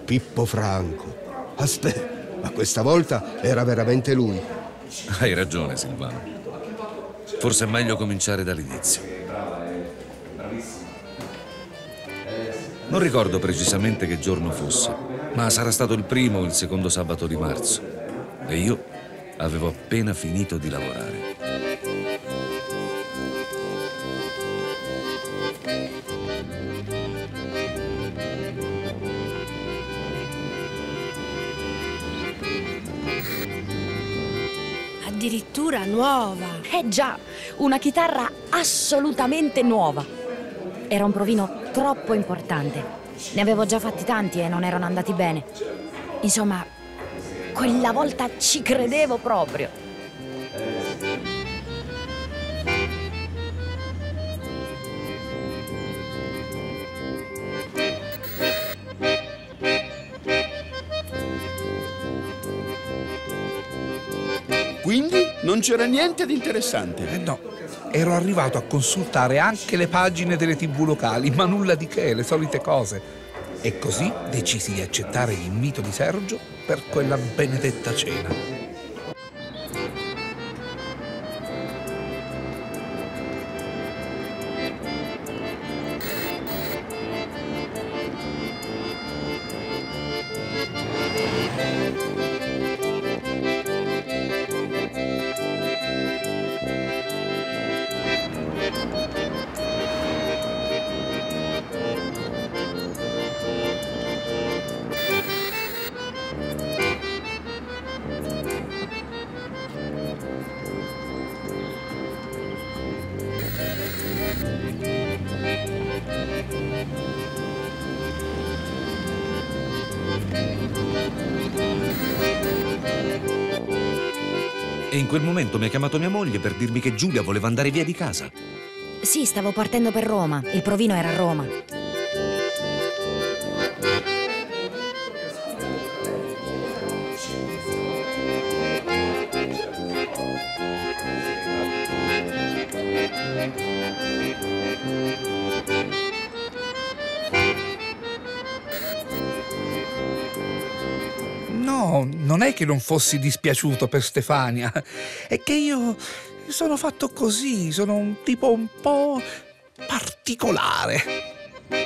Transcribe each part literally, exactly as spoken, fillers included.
Pippo Franco. Aspetta, ma questa volta era veramente lui. Hai ragione, Silvano. Forse è meglio cominciare dall'inizio. Non ricordo precisamente che giorno fosse, ma sarà stato il primo o il secondo sabato di marzo. E io avevo appena finito di lavorare. Addirittura nuova. Eh già, una chitarra assolutamente nuova. Era un provino troppo importante. Ne avevo già fatti tanti e non erano andati bene. Insomma, quella volta ci credevo proprio. Quindi non c'era niente di interessante? Eh no, ero arrivato a consultare anche le pagine delle tivù locali, ma nulla di che, le solite cose. E così decisi di accettare l'invito di Sergio per quella benedetta cena. E in quel momento mi ha chiamato mia moglie per dirmi che Giulia voleva andare via di casa. Sì, stavo partendo per Roma. Il provino era a Roma. No, non è che non fossi dispiaciuto per Stefania, è che io sono fatto così, sono un tipo un po' particolare.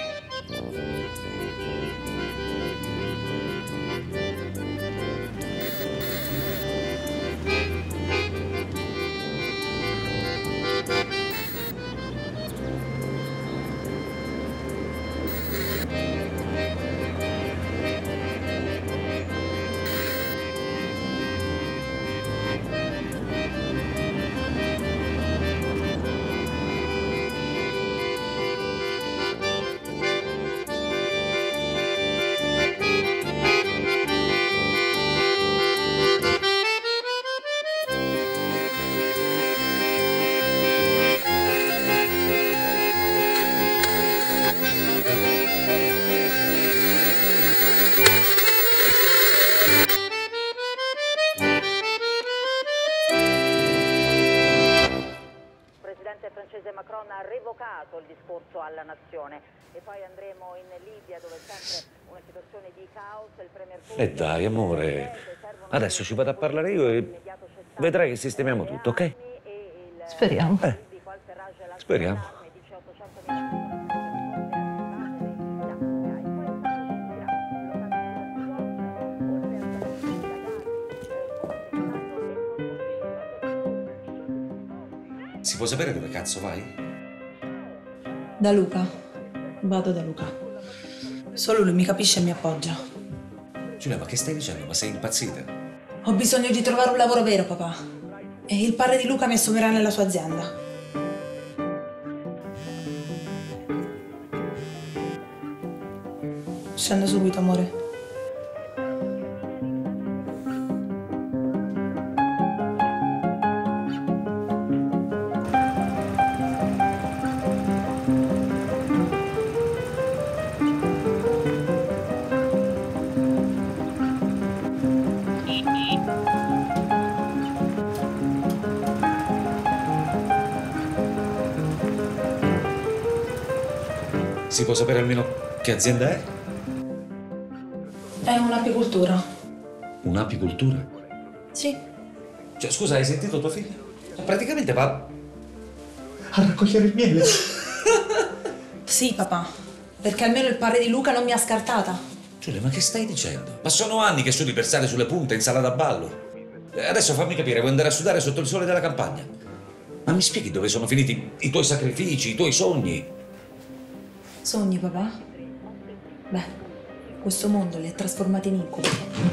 francese Macron ha revocato il discorso alla nazione. E poi andremo in Libia, dove è sempre una situazione di caos. Il premier E eh dai, amore, adesso ci vado a parlare io e vedrai che sistemiamo tutto, ok? Speriamo. Eh, speriamo. Si può sapere dove cazzo vai? Da Luca. Vado da Luca. Solo lui mi capisce e mi appoggia. Giulia, ma che stai dicendo? Ma sei impazzita? Ho bisogno di trovare un lavoro vero, papà. E il padre di Luca mi assumerà nella sua azienda. Scendo subito, amore. Si può sapere almeno che azienda è? un'apicoltura. Un'apicoltura? Sì. Cioè, scusa, hai sentito tua figlia? Cioè, praticamente va a raccogliere il miele. Sì, papà. Perché almeno il padre di Luca non mi ha scartata. Giulia, ma che stai dicendo? Ma sono anni che studi per stare sulle punte in sala da ballo. E adesso fammi capire, vuoi andare a sudare sotto il sole della campagna? Ma mi spieghi dove sono finiti i tuoi sacrifici, i tuoi sogni? Sogni, papà? Beh, questo mondo li ha trasformati in incubi.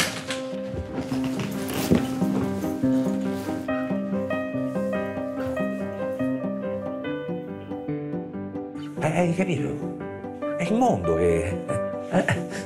Hai capito? È il mondo che... Eh.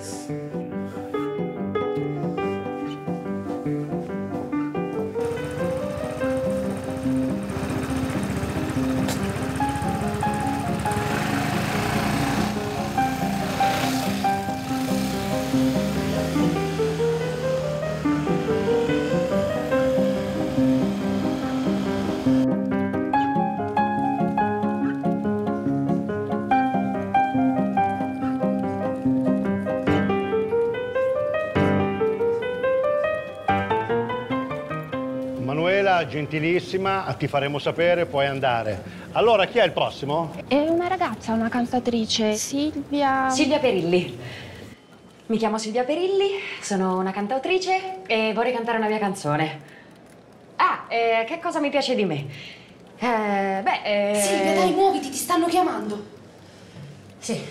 Gentilissima, ti faremo sapere, puoi andare. Allora, chi è il prossimo? È una ragazza, una cantatrice, Silvia... Silvia Perilli. Mi chiamo Silvia Perilli, sono una cantautrice e vorrei cantare una mia canzone. Ah, eh, che cosa mi piace di me? Eh, beh... Eh... Silvia, dai, muoviti, ti stanno chiamando. Sì.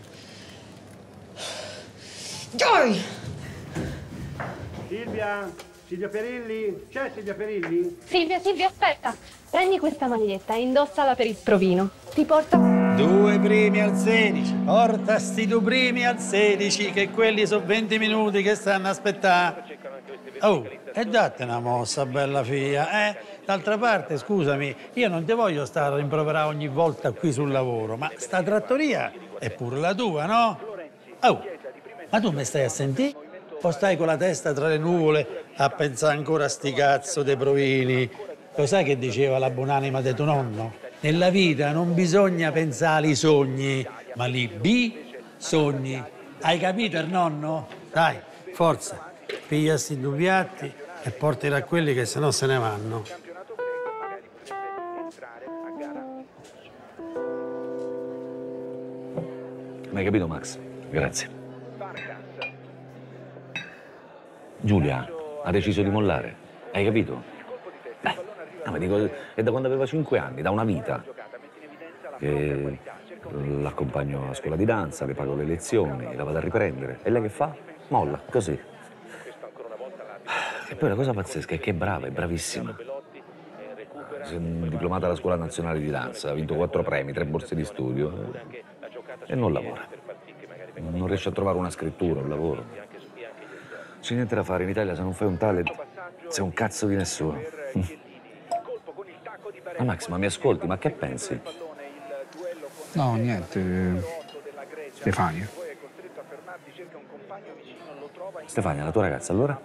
Dai! Silvia? Silvia Perilli? C'è Silvia Perilli? Silvia, Silvia, aspetta. Prendi questa maglietta e indossala per il provino. Ti porto... Due primi al sedici. Porta sti due primi al sedici, che quelli sono venti minuti che stanno a aspettare. Oh, e date una mossa, bella figlia, eh? D'altra parte, scusami, io non ti voglio stare a rimproverare ogni volta qui sul lavoro, ma sta trattoria è pure la tua, no? Oh, ma tu mi stai a sentire? O stai con la testa tra le nuvole a pensare ancora a sti cazzo dei provini? Lo sai che diceva la buonanima di tuo nonno? Nella vita non bisogna pensare ai sogni, ma li bisogni. Hai capito il nonno? Dai, forza, piglia sti due piatti e portali a quelli che sennò se ne vanno. Ma hai capito, Max? Grazie. Giulia ha deciso di mollare, hai capito? Beh, no, ma dico, è da quando aveva cinque anni, da una vita, che l'accompagno a scuola di danza, le pago le lezioni, la vado a riprendere. E lei che fa? Molla, così. E poi la cosa pazzesca è che è brava, è bravissima. È diplomata alla Scuola Nazionale di Danza, ha vinto quattro premi, tre borse di studio e non lavora. Non riesce a trovare una scrittura, un lavoro. C'è niente da fare in Italia, se non fai un talent, sei un cazzo di nessuno. Ma Max, ma mi ascolti? Ma che pensi? No, niente. Stefania. Stefania, la tua ragazza, allora?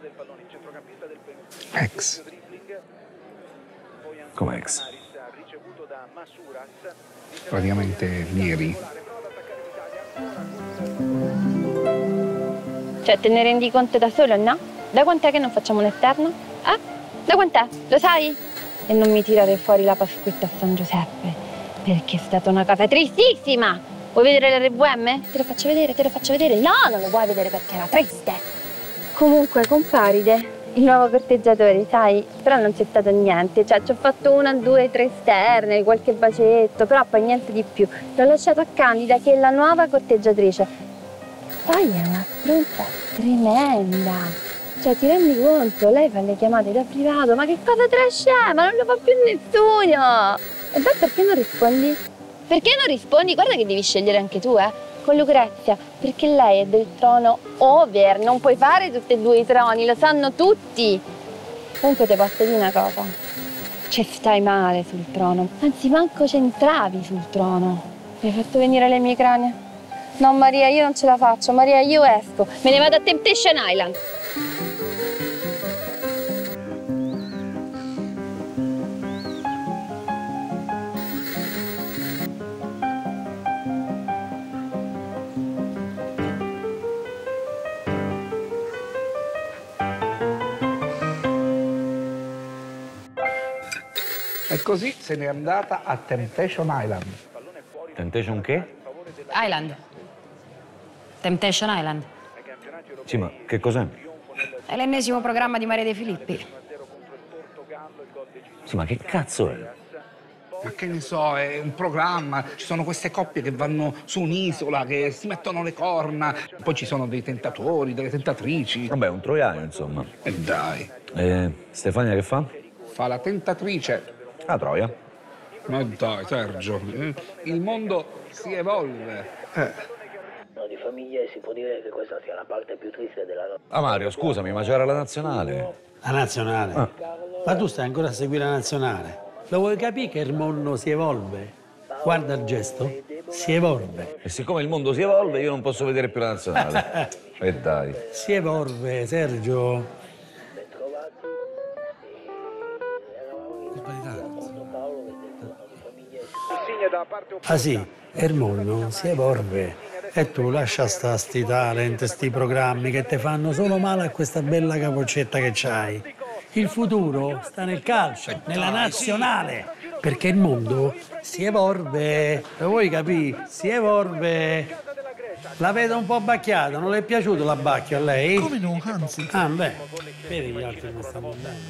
Ex. Come ex? Praticamente Mieri. Cioè, te ne rendi conto da solo, no? Da quant'è che non facciamo un esterno? Eh? Da quant'è? Lo sai? E non mi tirare fuori la Pasquetta a San Giuseppe, perché è stata una cosa tristissima. Vuoi vedere l'R V M? Te lo faccio vedere, te lo faccio vedere. No, non lo vuoi vedere perché era triste. Comunque, comparide, il nuovo corteggiatore, sai? Però non c'è stato niente. Cioè, ci ho fatto una, due, tre esterne, qualche bacetto, però poi niente di più. L'ho lasciato a Candida, che è la nuova corteggiatrice. Poi è una stronza tremenda. Cioè, ti rendi conto? Lei fa le chiamate da privato, ma che cosa trash è? Ma non lo fa più nessuno! E beh, perché non rispondi? Perché non rispondi? Guarda che devi scegliere anche tu, eh? Con Lucrezia, perché lei è del trono over, non puoi fare tutti e due i troni, lo sanno tutti. Comunque ti posso dire una cosa, ci stai male sul trono, anzi manco c'entravi sul trono. Mi hai fatto venire le migrane. No Maria, io non ce la faccio, Maria, io esco, me ne vado a Temptation Island. E così se n'è andata a Temptation Island. Temptation che? Island. Temptation Island. Sì, ma che cos'è? È l'ennesimo programma di Maria De Filippi. Sì, ma che cazzo è? Ma che ne so, è un programma, ci sono queste coppie che vanno su un'isola, che si mettono le corna, poi ci sono dei tentatori, delle tentatrici. Vabbè, un troiano, insomma. E dai. E Stefania che fa? Fa la tentatrice. La troia. Ma dai, Sergio, il mondo si evolve. Eh. No, di famiglia si può dire che questa sia la parte più triste della nostra. Ah, Mario, scusami, ma c'era la nazionale. La nazionale? Ah. Ma tu stai ancora a seguire la nazionale? Lo vuoi capire che il mondo si evolve? Guarda il gesto, si evolve. E siccome il mondo si evolve, io non posso vedere più la nazionale. E dai. Si evolve, Sergio. Ah sì, il mondo si evolve. E tu lascia sta sti talent, sti programmi che ti fanno solo male a questa bella capoccetta che c'hai. Il futuro sta nel calcio, nella nazionale, perché il mondo si evolve. Lo vuoi capire? Si evolve. La vedo un po' abbacchiata, non le è piaciuto l'abbacchio a lei? Come no, anzi. Ah, beh, vedi gli altri non stanno bene.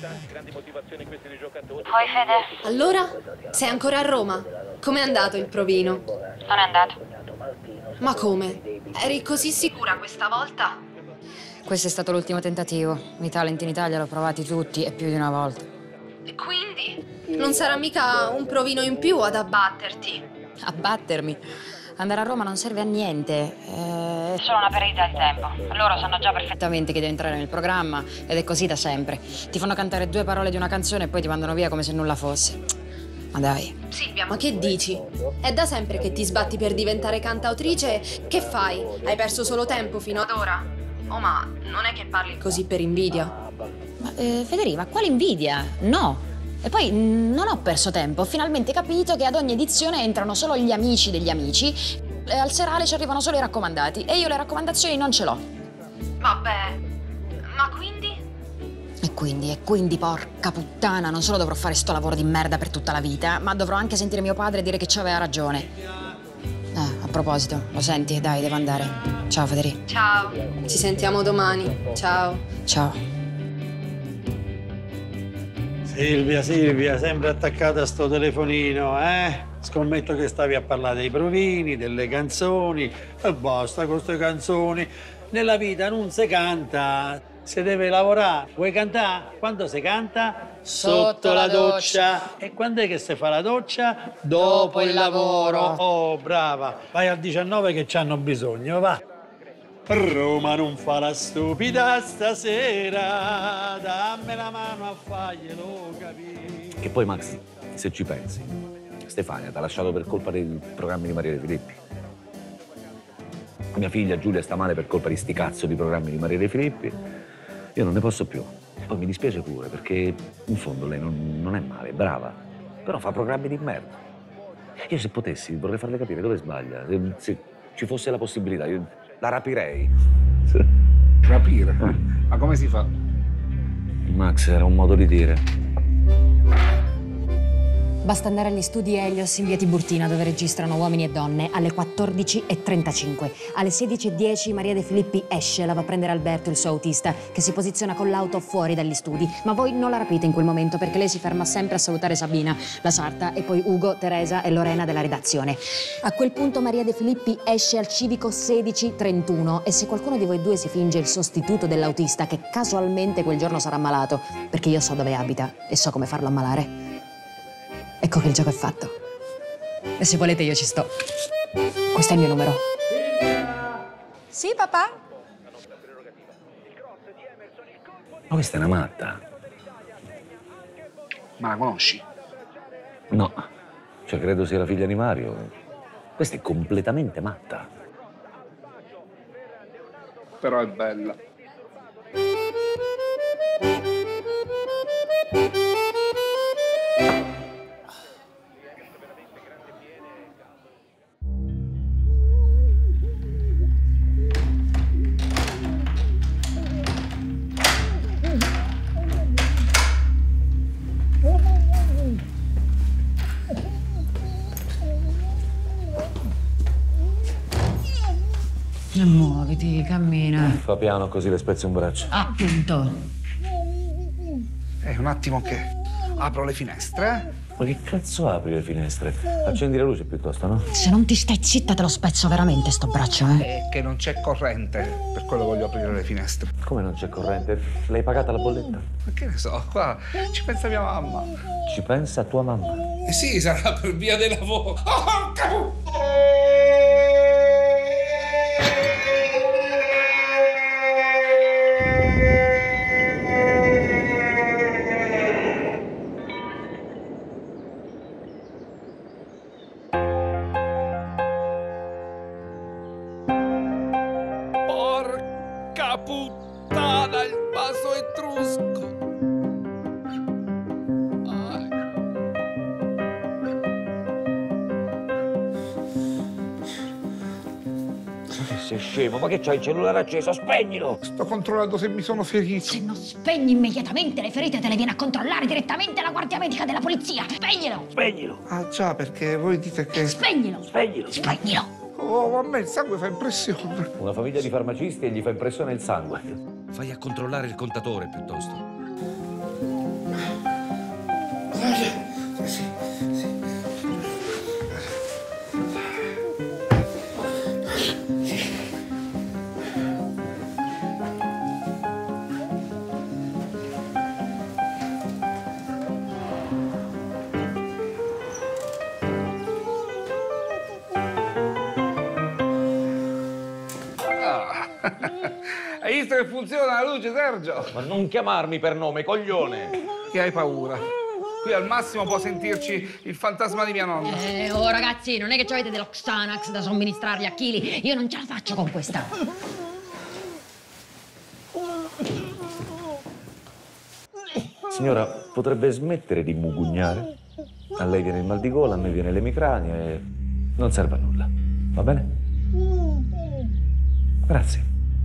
Poi Fede? Allora? Sei ancora a Roma? Com'è andato il provino? Non è andato. Ma come? Eri così sicura questa volta? Questo è stato l'ultimo tentativo. I talent in Italia l'ho provati tutti e più di una volta. E quindi? Non sarà mica un provino in più ad abbatterti? Abbattermi? Andare a Roma non serve a niente. È solo una perdita di tempo. Loro sanno già perfettamente che devi entrare nel programma ed è così da sempre. Ti fanno cantare due parole di una canzone e poi ti mandano via come se nulla fosse. Ma dai. Silvia, ma che dici? È da sempre che ti sbatti per diventare cantautrice? Che fai? Hai perso solo tempo fino ad ora? Oh, ma non è che parli così per invidia? Ma eh, Federica, quale invidia? No. E poi non ho perso tempo, ho finalmente capito che ad ogni edizione entrano solo gli amici degli amici e al serale ci arrivano solo i raccomandati e io le raccomandazioni non ce l'ho. Vabbè, ma quindi? E quindi, e quindi, porca puttana, non solo dovrò fare sto lavoro di merda per tutta la vita, ma dovrò anche sentire mio padre dire che ci aveva ragione. Ah, a proposito, lo senti? Dai, devo andare. Ciao Federica. Ciao, ci sentiamo domani. Ciao. Ciao. Silvia, Silvia, sempre attaccata a sto telefonino, eh? Scommetto che stavi a parlare dei provini, delle canzoni. E basta con queste canzoni. Nella vita non si canta, si deve lavorare. Vuoi cantare? Quando si canta? Sotto la doccia. E quando è che si fa la doccia? Dopo il lavoro. Oh, brava. Vai al diciannove che c'hanno bisogno, va. Roma non fa la stupida stasera, dammi la mano a farglielo capire. Che poi, Max, se ci pensi, Stefania ti ha lasciato per colpa dei programmi di Maria De Filippi. Mia figlia Giulia sta male per colpa di sti cazzo di programmi di Maria De Filippi. Io non ne posso più. Poi mi dispiace pure, perché in fondo lei non, non è male, è brava. Però fa programmi di merda. Io se potessi vorrei farle capire dove sbaglia. Se, se ci fosse la possibilità, io la rapirei. Rapire? Ma come si fa? Max, era un modo di dire. Basta andare agli studi Helios in via Tiburtina, dove registrano uomini e donne, alle quattordici e trentacinque. Alle sedici e dieci Maria De Filippi esce, la va a prendere Alberto, il suo autista, che si posiziona con l'auto fuori dagli studi. Ma voi non la rapite in quel momento, perché lei si ferma sempre a salutare Sabina, la sarta, e poi Ugo, Teresa e Lorena della redazione. A quel punto Maria De Filippi esce al civico sedici trentuno e se qualcuno di voi due si finge il sostituto dell'autista, che casualmente quel giorno sarà ammalato, perché io so dove abita e so come farlo ammalare, ecco che il gioco è fatto. E se volete io ci sto. Questo è il mio numero. Sì, papà? Ma questa è una matta. Ma la conosci? No. Cioè, credo sia la figlia di Mario. Questa è completamente matta. Però è bella. muoviti, cammina. Fa piano così le spezzi un braccio. Appunto. Eh, un attimo che apro le finestre. Ma che cazzo apri le finestre? Accendi la luce piuttosto, no? Se non ti stai zitta te lo spezzo veramente sto braccio, eh. È che non c'è corrente, per quello voglio aprire le finestre. Come non c'è corrente? L'hai pagata la bolletta? Ma che ne so, qua ci pensa mia mamma. Ci pensa tua mamma? Eh sì, sarà per via del lavoro. Oh, capo! Porca puttana, il vaso etrusco! Sei scemo, ma che c'hai il cellulare acceso? Spegnilo! Sto controllando se mi sono ferito. Se non spegni immediatamente le ferite te le viene a controllare direttamente la guardia medica della polizia. Spegnilo! Spegnilo! Ah già, perché voi dite che... Spegnilo! Spegnilo! Spegnilo! Oh, a me il sangue fa impressione. Una famiglia di farmacisti e gli fa impressione il sangue. Fai a controllare il contatore piuttosto. Sì, sì. Hai visto che funziona la luce, Sergio? Ma non chiamarmi per nome, coglione! Che hai paura? Qui al massimo può sentirci il fantasma di mia nonna. Eh, oh ragazzi, non è che avete dello Xanax da somministrargli a chili. Io non ce la faccio con questa. Signora, potrebbe smettere di mugugnare? A lei viene il mal di gola, a me viene l'emicrania e non serve a nulla. Va bene? Grazie.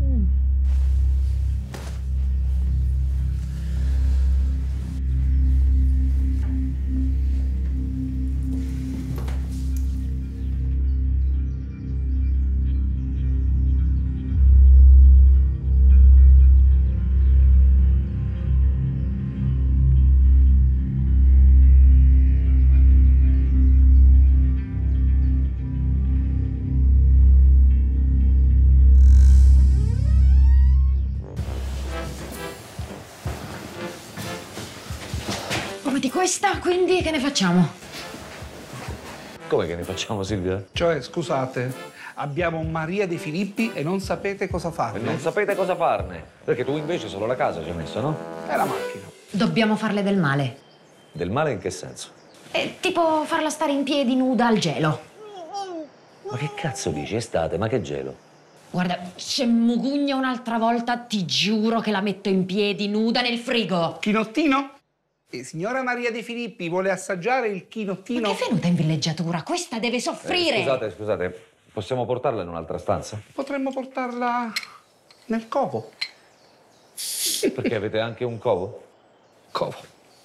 Di questa, quindi, che ne facciamo? Come che ne facciamo, Silvia? Cioè, scusate, abbiamo Maria De Filippi e non sapete cosa farne. E non sapete cosa farne? Perché tu invece solo la casa ci hai messo, no? È la macchina. Dobbiamo farle del male. Del male in che senso? Eh, tipo farla stare in piedi nuda al gelo. Ma che cazzo dici? Estate, ma che gelo? Guarda, se mugugna un'altra volta, ti giuro che la metto in piedi nuda nel frigo. Chinottino? E signora Maria De Filippi vuole assaggiare il chinottino? Ma che è venuta in villeggiatura? Questa deve soffrire! Eh, scusate, scusate, possiamo portarla in un'altra stanza? Potremmo portarla nel covo. Perché avete anche un covo? Covo.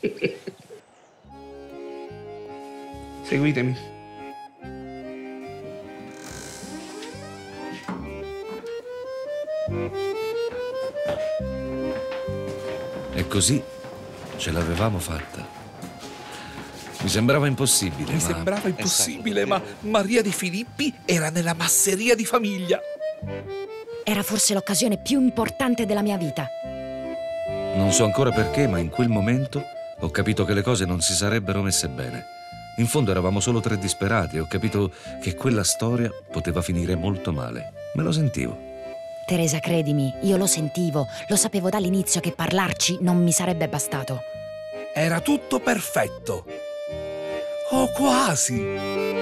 Seguitemi. E così ce l'avevamo fatta. Mi sembrava impossibile, Mi ma... sembrava impossibile, ma Maria De Filippi era nella masseria di famiglia. Era forse l'occasione più importante della mia vita. Non so ancora perché, ma in quel momento ho capito che le cose non si sarebbero messe bene. In fondo eravamo solo tre disperati e ho capito che quella storia poteva finire molto male. Me lo sentivo. Teresa, credimi, io lo sentivo, lo sapevo dall'inizio che parlarci non mi sarebbe bastato. Era tutto perfetto. Oh, quasi.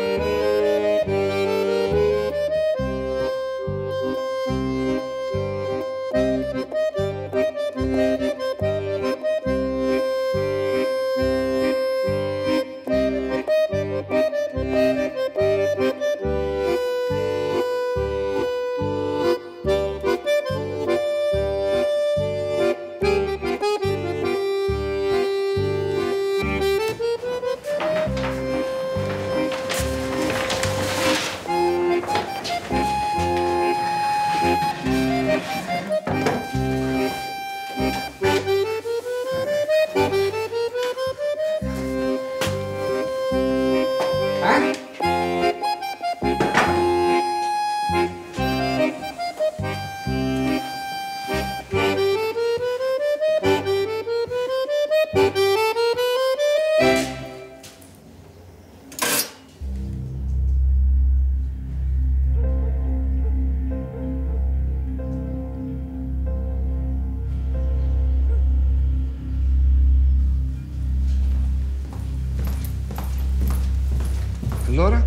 Allora?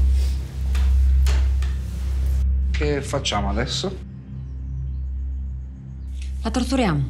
Che facciamo adesso? La torturiamo.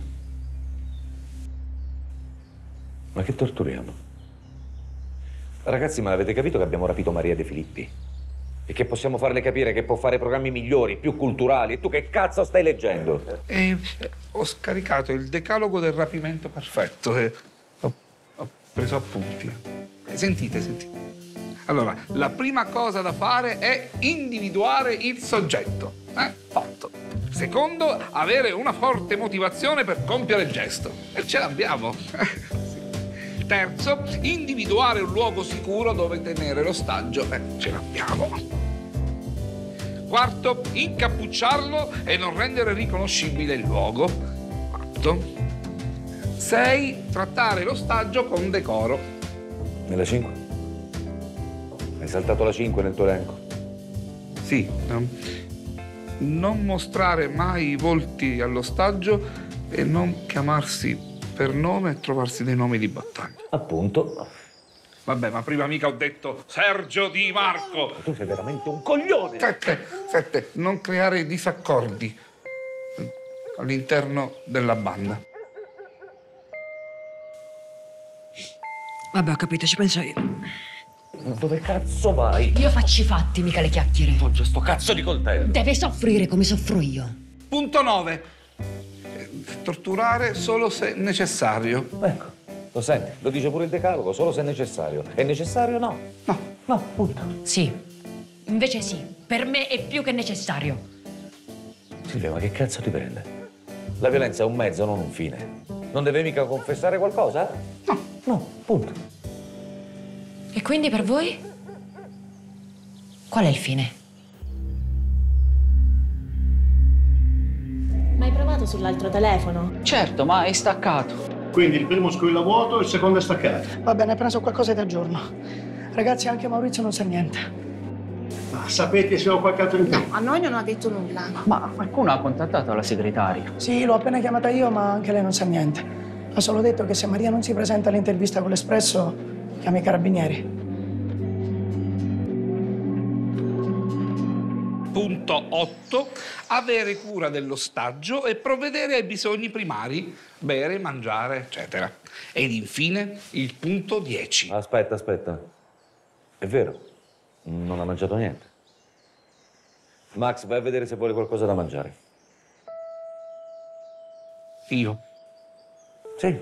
Ma che torturiamo? Ragazzi, ma avete capito che abbiamo rapito Maria De Filippi? E che possiamo farle capire che può fare programmi migliori, più culturali? E tu che cazzo stai leggendo? E, eh, ho scaricato il decalogo del rapimento perfetto e ho, ho preso appunti. Eh, sentite, sentite. Allora, la prima cosa da fare è individuare il soggetto. Eh? Fatto. Secondo, avere una forte motivazione per compiere il gesto. E ce l'abbiamo. Terzo, individuare un luogo sicuro dove tenere l'ostaggio. Eh, ce l'abbiamo. Quarto, incappucciarlo e non rendere riconoscibile il luogo. Fatto. Sei, trattare l'ostaggio con decoro. Nella cinque? Hai saltato la cinque nel tuo elenco? Sì. No. Non mostrare mai i volti all'ostaggio e non chiamarsi per nome e trovarsi dei nomi di battaglia. Appunto. Vabbè, ma prima mica ho detto Sergio Di Marco. Tu sei veramente un coglione. Sette, sette, non creare disaccordi all'interno della banda. Vabbè, ho capito, ci penso io. Dove cazzo vai? Io faccio i fatti, mica le chiacchiere. Poggia sto cazzo di coltello. Deve soffrire come soffro io. Punto nove. Torturare solo se necessario. Ecco. Lo senti? Lo dice pure il decalogo, solo se è necessario. È necessario? No. No. No, punto. Sì. Invece sì. Per me è più che necessario. Silvia, ma che cazzo ti prende? La violenza è un mezzo, non un fine. Non deve mica confessare qualcosa? No. No, punto. E quindi per voi? Qual è il fine? Ma hai provato sull'altro telefono? Certo, ma è staccato. Quindi il primo squilla vuoto e il secondo è staccato. Va bene, appena so qualcosa ti aggiorno. Ragazzi, anche Maurizio non sa niente. Ma sapete se ho qualche altro in più? No, a noi non ha detto nulla. Ma qualcuno ha contattato la segretaria? Sì, l'ho appena chiamata io, ma anche lei non sa niente. Ha solo detto che se Maria non si presenta all'intervista con l'Espresso, chiama i carabinieri. Punto otto. Avere cura dell'ostaggio e provvedere ai bisogni primari, bere, mangiare, eccetera. Ed infine il punto dieci. Aspetta, aspetta. È vero, non ha mangiato niente. Max, vai a vedere se vuole qualcosa da mangiare. Io? Sì.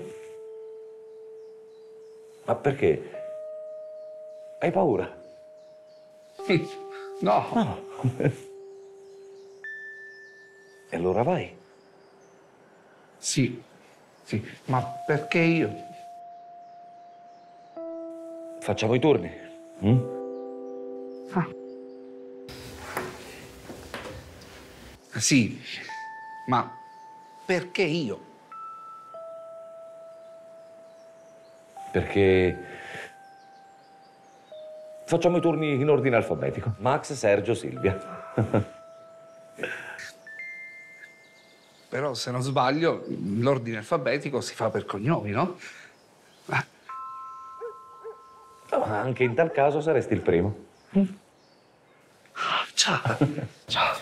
Ma perché? Hai paura? No. No. E allora vai. Sì, sì, ma perché io? Facciamo i turni. Mm? Ah. Sì, ma perché io? Perché facciamo i turni in ordine alfabetico. Max, Sergio, Silvia. Però, se non sbaglio, l'ordine alfabetico si fa per cognomi, no? Ma anche in tal caso saresti il primo. Mm. Ciao. Ciao.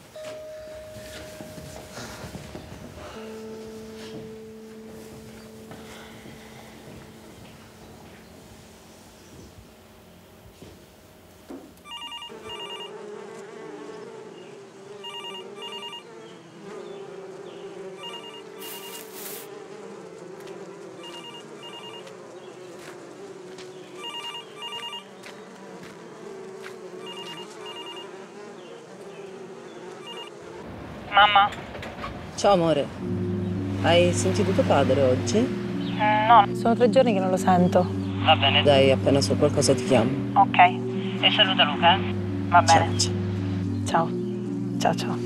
Mamma. Ciao amore, hai sentito tuo padre oggi? Mm, no. Sono tre giorni che non lo sento. Va bene. Dai, appena so qualcosa ti chiamo. Ok. E saluta Luca, eh? Va bene. Ciao. Ciao. Ciao, ciao.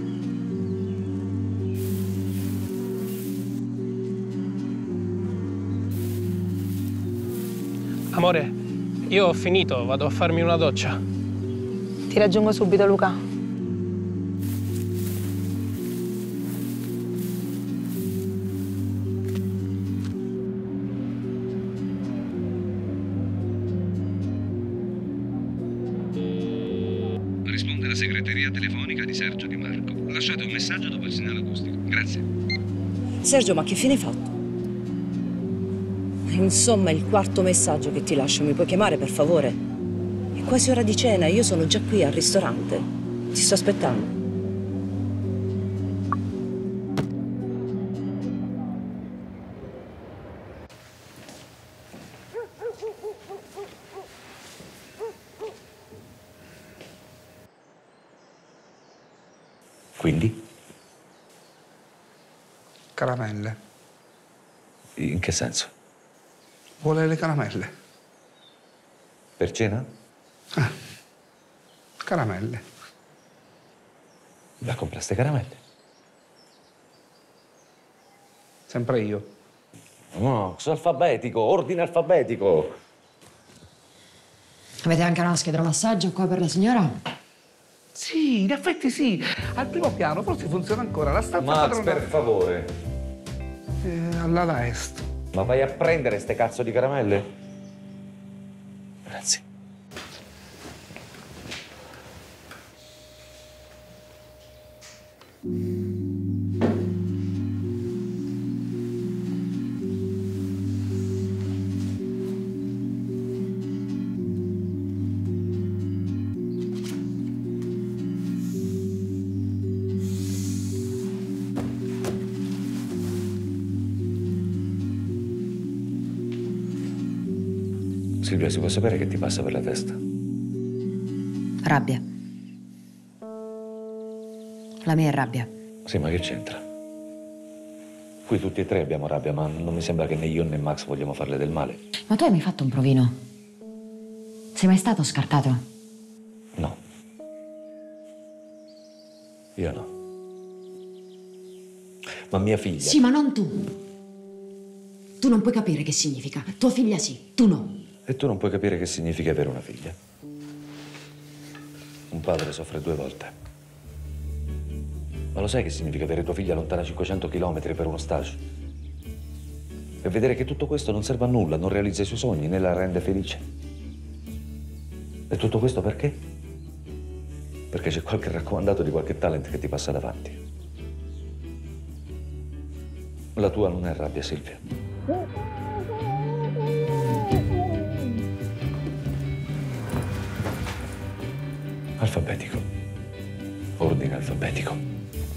Amore, io ho finito, vado a farmi una doccia. Ti raggiungo subito, Luca. alla segreteria telefonica di Sergio Di Marco. Lasciate un messaggio dopo il segnale acustico. Grazie. Sergio, ma che fine hai fatto? Insomma, il quarto messaggio che ti lascio, mi puoi chiamare per favore? È quasi ora di cena, io sono già qui al ristorante. Ti sto aspettando. Quindi? Caramelle. In che senso? Vuole le caramelle. Per cena? Ah, caramelle. La compra ste caramelle? Sempre io. No, sono alfabetico, ordine alfabetico. Avete anche una scheda massaggio qua per la signora? Sì, in effetti sì. Al primo piano forse funziona ancora. La stanza Max, padrona... per favore. Eh, all'ala est. Ma vai a prendere ste cazzo di caramelle? Grazie. Silvia, si può sapere che ti passa per la testa? Rabbia. La mia è rabbia. Sì, ma che c'entra? Qui tutti e tre abbiamo rabbia, ma non mi sembra che né io né Max vogliamo farle del male. Ma tu hai mai fatto un provino? Sei mai stato scartato? No. Io no. Ma mia figlia... Sì, ma non tu. Tu non puoi capire che significa. Tua figlia sì, tu no. E tu non puoi capire che significa avere una figlia. Un padre soffre due volte. Ma lo sai che significa avere tua figlia lontana cinquecento chilometri per uno stage? E vedere che tutto questo non serve a nulla, non realizza i suoi sogni, né la rende felice. E tutto questo perché? Perché c'è qualche raccomandato di qualche talent che ti passa davanti. La tua non è rabbia, Silvia. Alfabetico. Ordine alfabetico.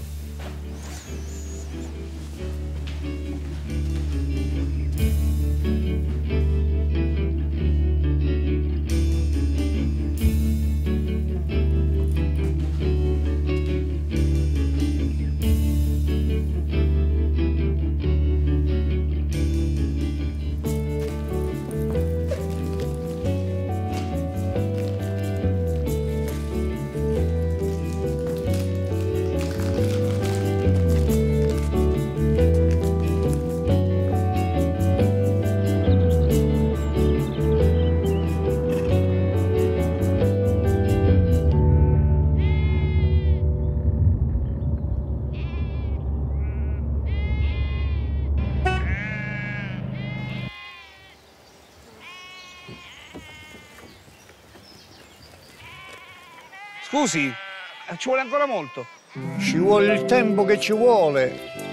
Scusi, ci vuole ancora molto. Ci vuole il tempo che ci vuole.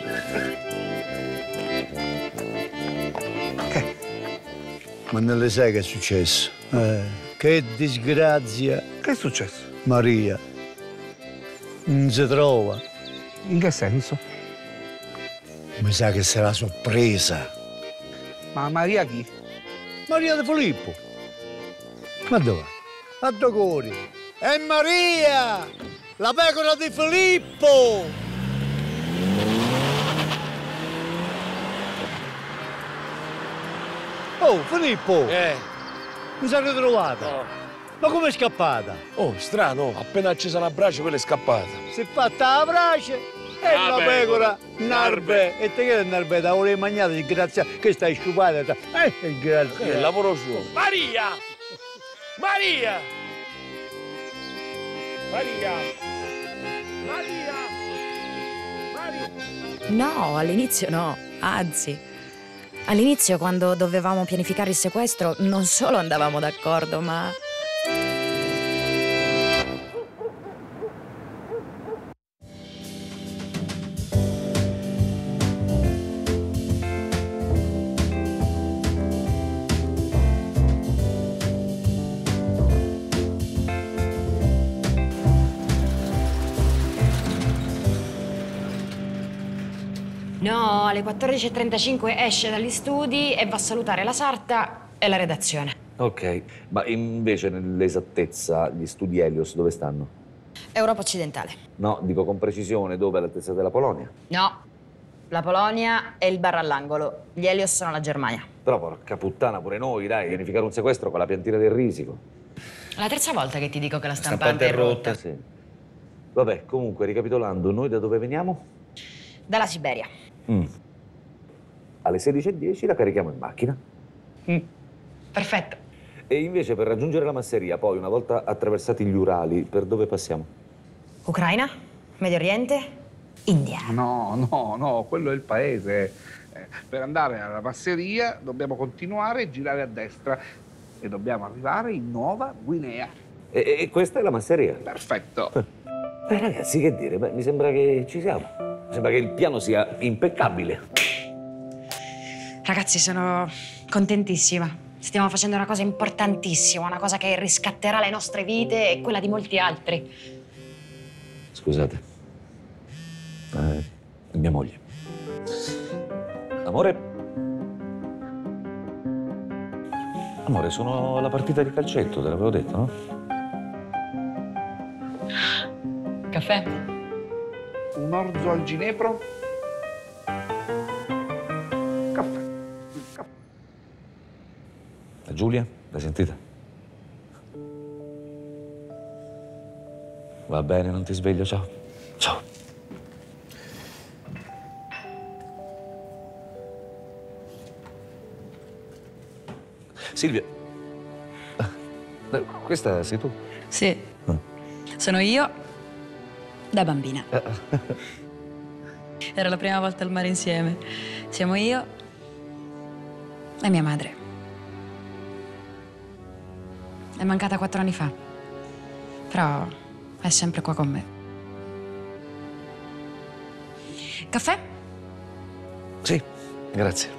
Che? Ma non le sai che è successo? Eh, che disgrazia. Che è successo? Maria. Non si trova. In che senso? Mi sa che sarà sorpresa. Ma Maria chi? Maria De Filippo. Ma dov'è? A Dogori. È Maria! La pecora di Filippo! Oh, Filippo! Eh? Mi sono ritrovata. No. Ma come è scappata? Oh, strano, appena accesa la brace, quella è scappata. Si è fatta la brace e Ah, la pecora. pecora narbe. E te che è narbe? Da volevi mangiare, disgraziata, che stai sciupata. Eh, grazie. È il lavoro suo. Maria! Maria! Maria! Maria! Maria! No, all'inizio no, anzi. All'inizio, quando dovevamo pianificare il sequestro, non solo andavamo d'accordo, ma... alle quattordici e trentacinque esce dagli studi e va a salutare la sarta e la redazione. Ok, ma invece nell'esattezza gli studi Helios dove stanno? Europa occidentale. No, dico con precisione dove, all'altezza della Polonia? No, la Polonia è il bar all'angolo, gli Helios sono la Germania. Però porca puttana pure noi, dai, pianificare un sequestro con la piantina del risico. La terza volta che ti dico che la Stampante stampante, è rotta. Sì. Vabbè, comunque, ricapitolando, noi da dove veniamo? Dalla Siberia. Mm. Alle sedici e dieci la carichiamo in macchina. Mm. Perfetto. E invece per raggiungere la masseria, poi, una volta attraversati gli Urali, per dove passiamo? Ucraina? Medio Oriente? India. No, no, no, quello è il paese. Eh, per andare alla masseria dobbiamo continuare e girare a destra e dobbiamo arrivare in Nuova Guinea. E, e questa è la masseria? Perfetto. Beh, ragazzi, che dire? Beh, mi sembra che ci siamo. Mi sembra che il piano sia impeccabile. Ragazzi, sono contentissima. Stiamo facendo una cosa importantissima, una cosa che riscatterà le nostre vite e quella di molti altri. Scusate. Eh, è mia moglie. Amore? Amore, sono alla partita di calcetto, te l'avevo detto, no? Caffè? Un orzo al ginepro? Caffè. Caffè. La Giulia? L'hai sentita? Va bene, non ti sveglio, ciao. Ciao. Silvia. Questa sei tu? Sì. Sono io da bambina. Era la prima volta al mare insieme. Siamo io e mia madre. È mancata quattro anni fa, però è sempre qua con me. Caffè? Sì, grazie.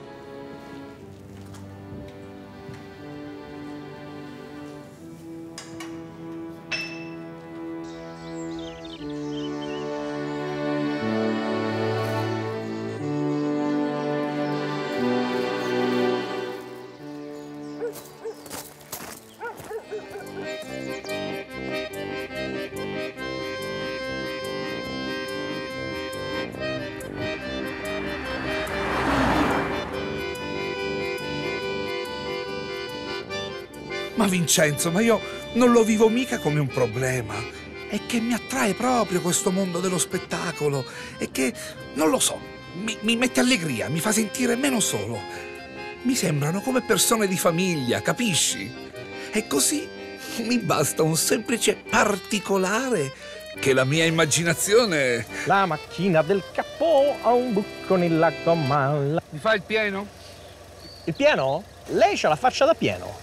Ma Vincenzo, ma io non lo vivo mica come un problema. È che mi attrae proprio questo mondo dello spettacolo. E che, non lo so, mi, mi mette allegria, mi fa sentire meno solo. Mi sembrano come persone di famiglia, capisci? E così mi basta un semplice particolare che la mia immaginazione... La macchina del capo ha un buco nella gomma. Mi fa il pieno? Il pieno? Lei c'ha la faccia da pieno.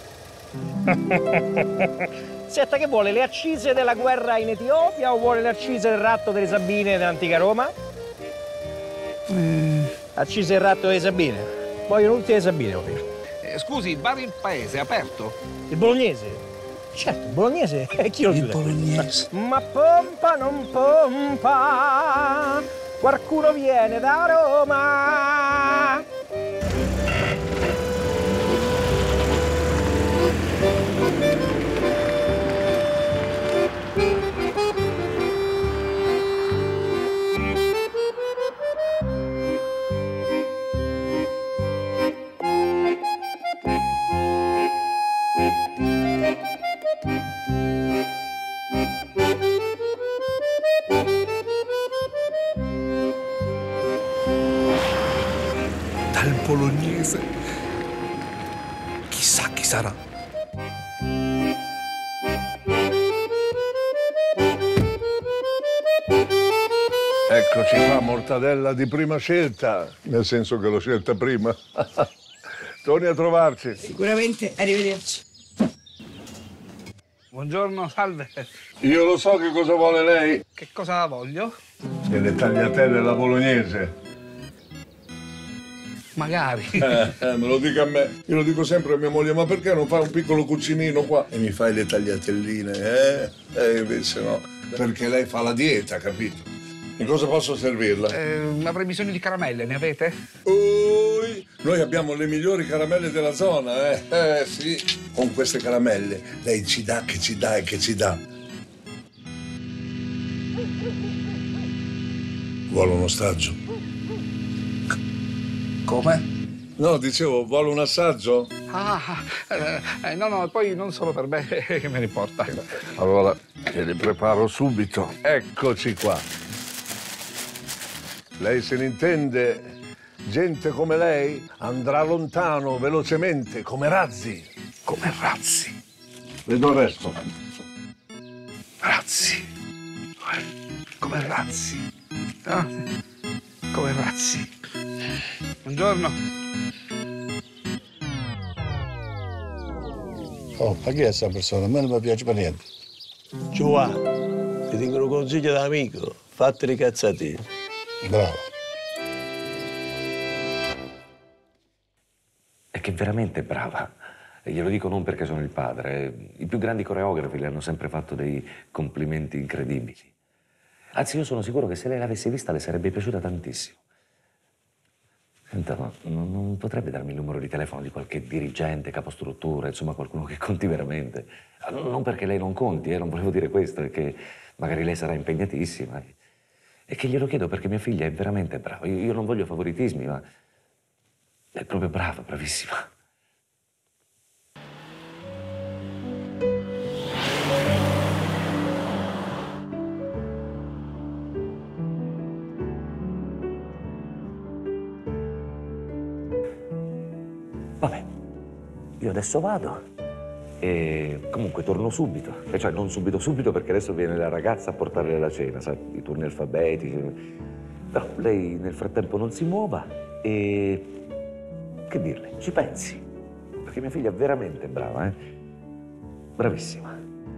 Senta, che vuole, le accise della guerra in Etiopia o vuole le accise del ratto delle Sabine dell'antica Roma? Mm. Accise del ratto delle Sabine. Voglio l'ultima Sabine, voglio. Eh, scusi, il bar Il Paese è aperto? Il bolognese? Certo, il bolognese. E chi lo chiude? Il bolognese. Ma pompa non pompa, qualcuno viene da Roma. Dal bolognese. Chissà chi sarà. Eccoci qua, mortadella di prima scelta, nel senso che l'ho scelta prima. Torni a trovarci. Sicuramente, arrivederci. Buongiorno, salve. Io lo so che cosa vuole lei. Che cosa voglio? Delle tagliatelle alla bolognese. Magari. Eh, eh, me lo dica a me. Io lo dico sempre a mia moglie, ma perché non fai un piccolo cucinino qua? E mi fai le tagliatelline, eh? E invece no, perché lei fa la dieta, capito? In cosa posso servirla? Eh, avrei bisogno di caramelle, ne avete? Ui, noi abbiamo le migliori caramelle della zona, eh? Eh, sì. Con queste caramelle lei ci dà, che ci dà e che ci dà. Vuole un ostaggio? Come? No, dicevo, vuole un assaggio? Ah, eh, no, no, poi non solo per me, che me ne importa. Allora, glieli preparo subito. Eccoci qua. Lei se ne intende? Gente come lei andrà lontano, velocemente, come razzi. Come razzi. Le do il resto. Razzi. Come razzi. Ah, come razzi. Buongiorno. Oh, ma chi è questa persona? A me non mi piace per niente. Giovanni, ti dico un consiglio da amico. Fatti le cazzatine. Bravo. È che è veramente brava. E glielo dico non perché sono il padre. I più grandi coreografi le hanno sempre fatto dei complimenti incredibili. Anzi, io sono sicuro che se lei l'avesse vista le sarebbe piaciuta tantissimo. Senta, ma non, non potrebbe darmi il numero di telefono di qualche dirigente, capostruttura, insomma qualcuno che conti veramente? Non perché lei non conti, eh, non volevo dire questo, è che magari lei sarà impegnatissima. E che glielo chiedo perché mia figlia è veramente brava. Io, io non voglio favoritismi, ma è proprio brava, bravissima. Vabbè, io adesso vado e comunque torno subito. E cioè non subito subito perché adesso viene la ragazza a portarle la cena, sa, i turni alfabetici. Però lei nel frattempo non si muova e... che dirle? Ci pensi. Perché mia figlia è veramente brava, eh? Bravissima.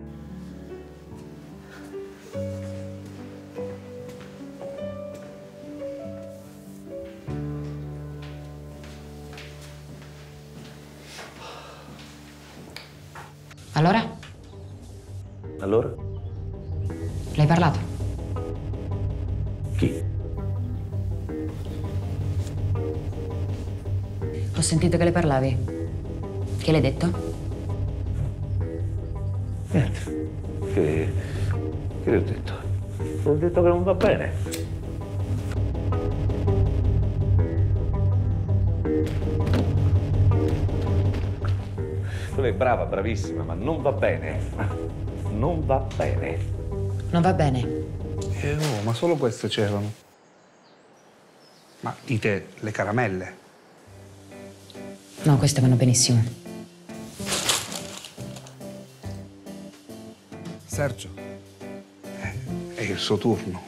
Allora? Allora? L'hai parlato? Chi? Ho sentito che le parlavi. Che l'hai detto? Niente. Che... che le ho detto? Ho detto che non va bene. Lei è brava, bravissima, ma non va bene. Non va bene. Non va bene. Eh, oh, ma solo queste c'erano. Ma dite le caramelle? No, queste vanno benissimo. Sergio, eh, è il suo turno.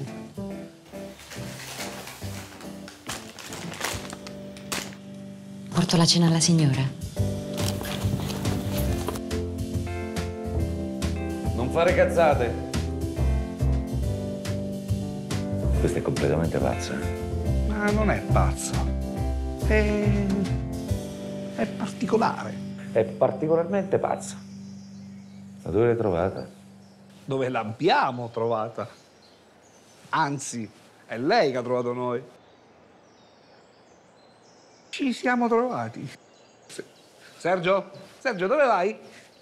Porto la cena alla signora. Non fare cazzate. Questa è completamente pazza. Ma non è pazza. È... è particolare. È particolarmente pazza. Ma dove l'hai trovata? Dove l'abbiamo trovata. Anzi, è lei che ha trovato noi. Ci siamo trovati. Sergio? Sergio, dove vai?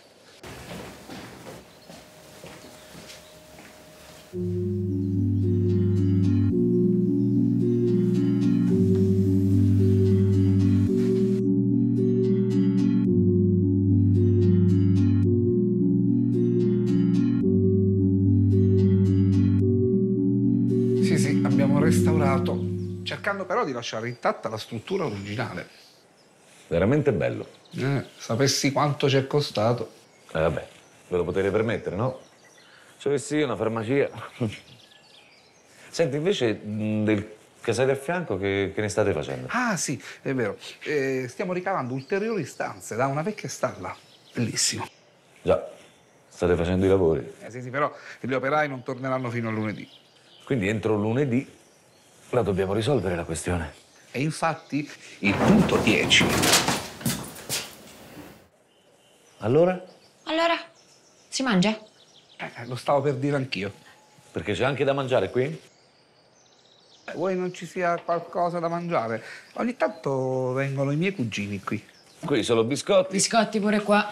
Sì, sì, abbiamo restaurato, cercando però di lasciare intatta la struttura originale. Veramente bello. Eh, sapessi quanto ci è costato. Eh, vabbè, ve lo potete permettere, no? Se avessi io una farmacia. Senti, invece mh, del casale a fianco, che, che ne state facendo? Ah, sì, è vero. Eh, stiamo ricavando ulteriori stanze da una vecchia stalla. Bellissimo. Già, state facendo i lavori. Eh, sì, sì, però gli operai non torneranno fino a lunedì. Quindi entro lunedì la dobbiamo risolvere la questione. E infatti il punto dieci. Allora? Allora? Si mangia? Eh, lo stavo per dire anch'io. Perché c'è anche da mangiare qui? Vuoi non ci sia qualcosa da mangiare? Ogni tanto vengono i miei cugini qui. Qui solo biscotti. Biscotti pure qua.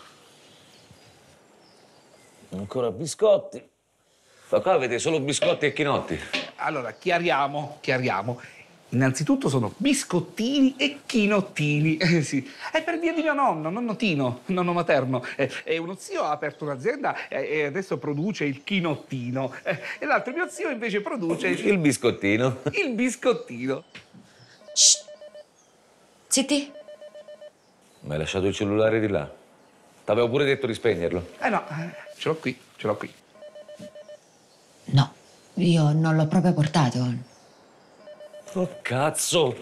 Ancora biscotti. Ma qua avete solo biscotti e chinotti. Allora, chiariamo, chiariamo. Innanzitutto sono biscottini e chinottini. Eh, sì. È per via di mio nonno, nonno Tino, nonno materno. Eh, e uno zio ha aperto un'azienda e, e adesso produce il chinottino. Eh, e l'altro mio zio invece produce il, Il biscottino. il biscottino. Shh. Zitti. Mi hai lasciato il cellulare di là. T'avevo pure detto di spegnerlo. Eh no, eh, ce l'ho qui, ce l'ho qui. No, io non l'ho proprio portato. Oh, cazzo!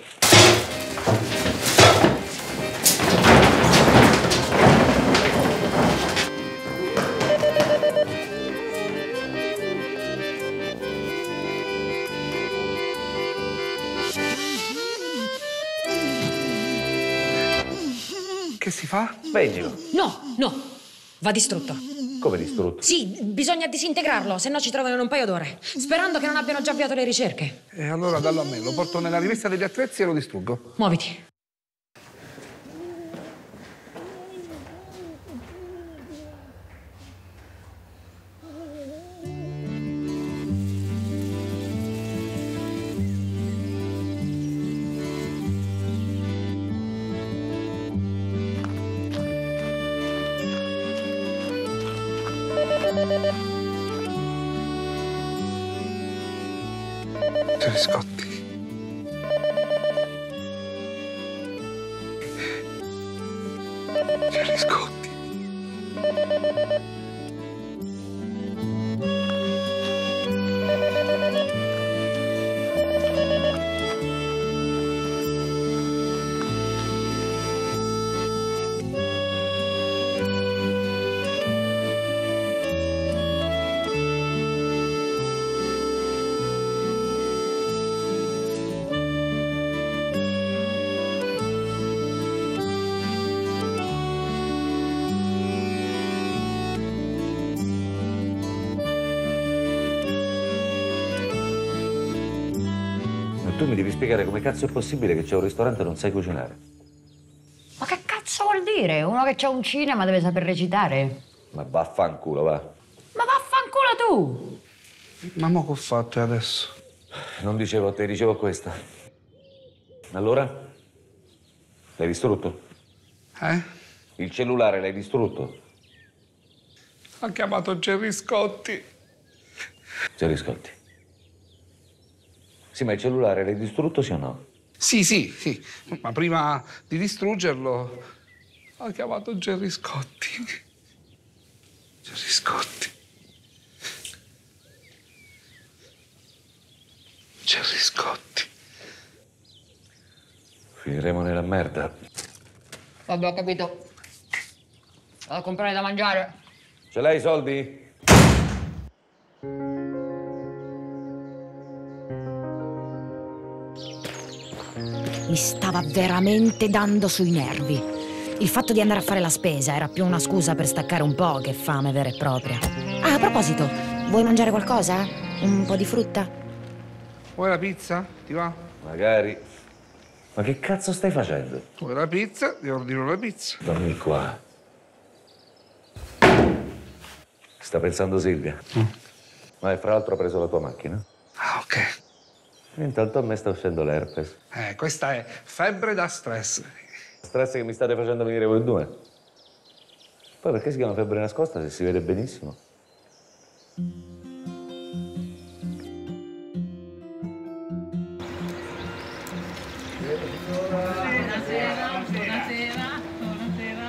Che si fa? Spegnilo. No, no, va distrutto. Come distrutto? Sì, bisogna disintegrarlo, se no ci trovano in un paio d'ore. Sperando che non abbiano già avviato le ricerche. E allora dallo a me, lo porto nella rimessa degli attrezzi e lo distruggo. Muoviti. C'è Scotti. C'è Scotti. Tu mi devi spiegare come cazzo è possibile che c'è un ristorante e non sai cucinare. Ma che cazzo vuol dire? Uno che c'ha un cinema deve saper recitare. Ma vaffanculo, va. Ma vaffanculo tu! Ma mo che ho fatto adesso? Non dicevo a te, dicevo a questa. Allora? L'hai distrutto? Eh? Il cellulare l'hai distrutto? Ha chiamato Gerry Scotti. Gerry Scotti. Sì, ma il cellulare l'hai distrutto, sì o no? Sì, sì, sì. Ma prima di distruggerlo ha chiamato Gerry Scotti. Gerry Scotti. Gerry Scotti. Finiremo nella merda. Vabbè, ho capito. Vado a comprare da mangiare. Ce l'hai i soldi? Mi stava veramente dando sui nervi. Il fatto di andare a fare la spesa era più una scusa per staccare un po' che fame vera e propria. Ah, a proposito, vuoi mangiare qualcosa? Un po' di frutta? Vuoi la pizza? Ti va? Magari. Ma che cazzo stai facendo? Vuoi la pizza? Ti ordino la pizza. Dammi qua. Sta pensando Silvia? Mm. Ma fra l'altro ha preso la tua macchina? Ah, ok. Intanto a me sta uscendo l'herpes. Eh, questa è febbre da stress. Stress che mi state facendo venire voi due. Poi perché si chiama febbre nascosta se si vede benissimo? Buonasera, buonasera, buonasera.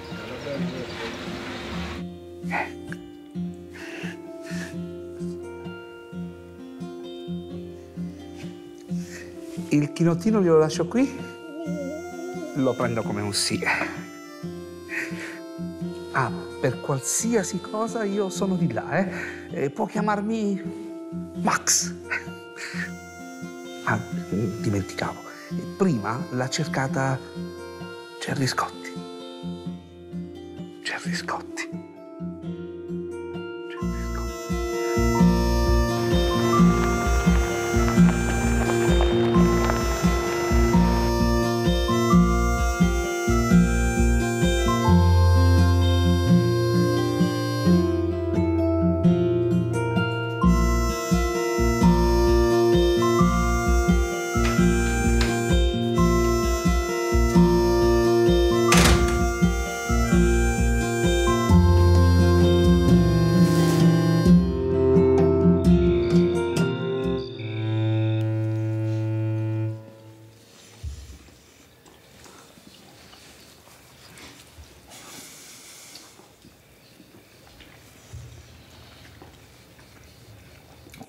Il chinottino glielo lascio qui? Lo prendo come un sì. Ah, per qualsiasi cosa io sono di là, eh? E può chiamarmi Max. Ah, dimenticavo. Prima l'ha cercata Gerry Scotti. Gerry Scotti. Gerry Scotti.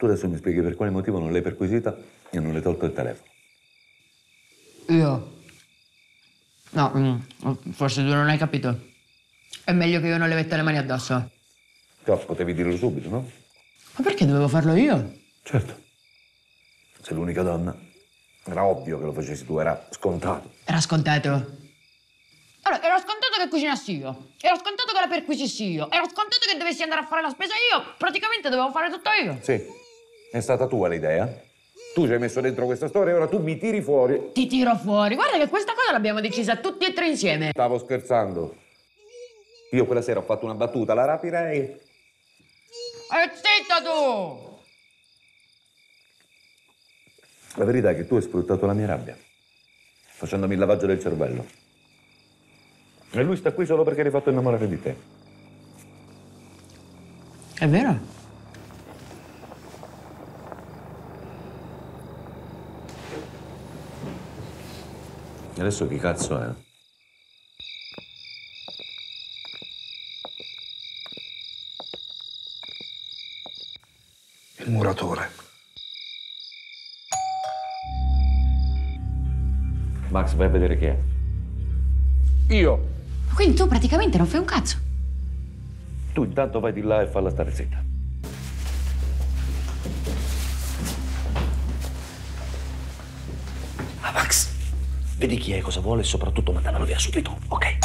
Tu adesso mi spieghi per quale motivo non l'hai perquisita e non le hai tolto il telefono. Io? No, mm, forse tu non hai capito. È meglio che io non le metta le mani addosso. Però potevi dirlo subito, no? Ma perché dovevo farlo io? Certo. Sei l'unica donna. Era ovvio che lo facessi tu, era scontato. Era scontato. Allora, era scontato che cucinassi io. Era scontato che la perquisissi io. Era scontato che dovessi andare a fare la spesa io. Praticamente dovevo fare tutto io. Sì, è stata tua l'idea. Tu ci hai messo dentro questa storia e ora tu mi tiri fuori. Ti tiro fuori. Guarda che questa cosa l'abbiamo decisa tutti e tre insieme. Stavo scherzando. Io quella sera ho fatto una battuta, la rapirei. E zitta tu! La verità è che tu hai sfruttato la mia rabbia, facendomi il lavaggio del cervello. E lui sta qui solo perché l'hai fatto innamorare di te. È vero? E adesso chi cazzo è? Il muratore. Max, vai a vedere chi è. Io. Quindi tu praticamente non fai un cazzo? Tu intanto vai di là e falla stare zitta. Ah, Max, vedi chi è, cosa vuole e soprattutto mandamelo via subito, ok?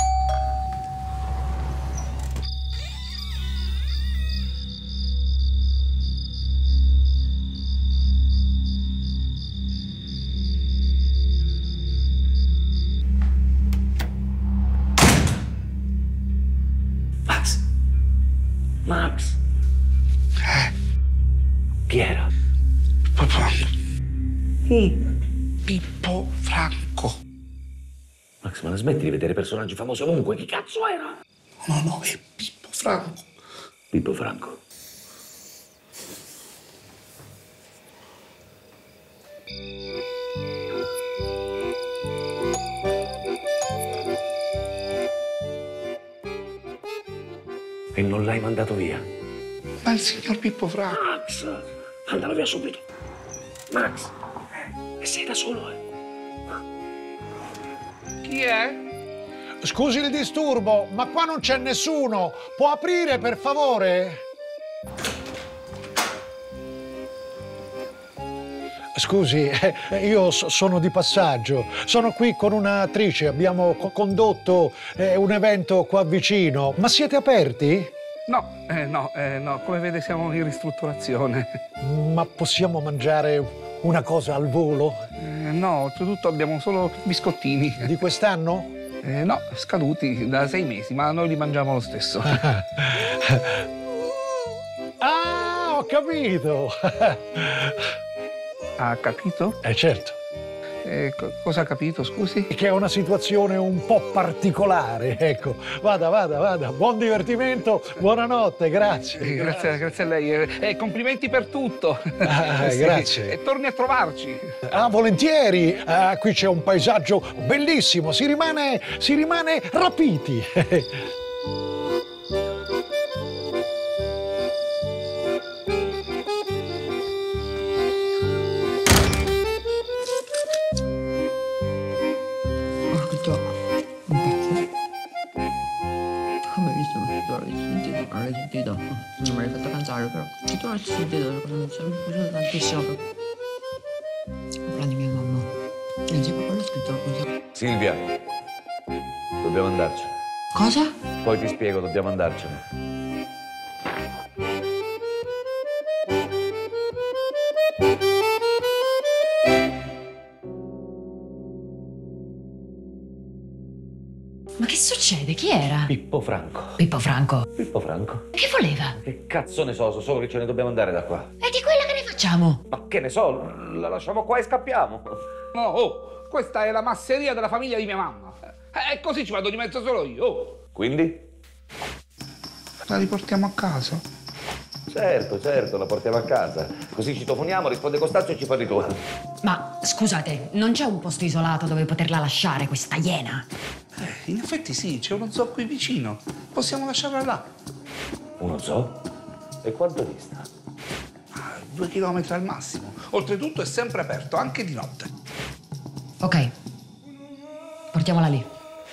Max. Eh? Chi era? Pippo Franco. Uh, Pippo Franco. Max, ma la smetti di vedere personaggi famosi ovunque? Chi cazzo era? No, no, è Pippo Franco. Pippo Franco. E non l'hai mandato via? Ma il signor Pippo Franco. Max, andalo via subito. Max, e sei da solo, eh? Chi è? Scusi il disturbo, ma qua non c'è nessuno. Può aprire, per favore? Scusi, eh, io so- sono di passaggio. Sono qui con un'attrice. Abbiamo co- condotto eh, un evento qua vicino. Ma siete aperti? No, eh, no, eh, no, come vede siamo in ristrutturazione. Ma possiamo mangiare una cosa al volo? Eh, no, oltretutto abbiamo solo biscottini. Di quest'anno? Eh, no, scaduti da sei mesi, ma noi li mangiamo lo stesso. Ah, ho capito! Ha capito? Eh, certo. Eh, co- cosa ha capito, scusi? Che è una situazione un po' particolare, ecco. Vada, vada, vada. Buon divertimento, buonanotte, grazie. Eh, grazie, grazie a lei. Eh, eh, complimenti per tutto. Ah, Sì, grazie. E torni a trovarci. Ah, volentieri. Ah, qui c'è un paesaggio bellissimo, si rimane, si rimane rapiti. Come hai visto? Tu l'hai sentito? Non l'hai sentito? Non me l'hai fatto cansare, però. Se tu l'hai sentito, mi è piaciuto tantissimo. Parla di mia mamma. Insieme a quello scritto così. Silvia, dobbiamo andarcene. Cosa? Poi ti spiego, dobbiamo andarcene. Ma che succede? Chi era? Pippo Franco. Pippo Franco. Pippo Franco? Che voleva? Che cazzo ne so, so solo che ce ne dobbiamo andare da qua. E di quella che ne facciamo? Ma che ne so, la lasciamo qua e scappiamo. No, oh, questa è la masseria della famiglia di mia mamma. Eh, E così ci vado di mezzo solo io. Oh. Quindi? La riportiamo a casa? Certo, certo, la portiamo a casa. Così citofoniamo, risponde Costanzo e ci fa il rituale. Ma scusate, non c'è un posto isolato dove poterla lasciare, questa iena? Eh, in effetti sì, c'è uno zoo qui vicino. Possiamo lasciarla là. Uno zoo? E quanto dista? due chilometri al massimo. Oltretutto è sempre aperto, anche di notte. Ok, portiamola lì.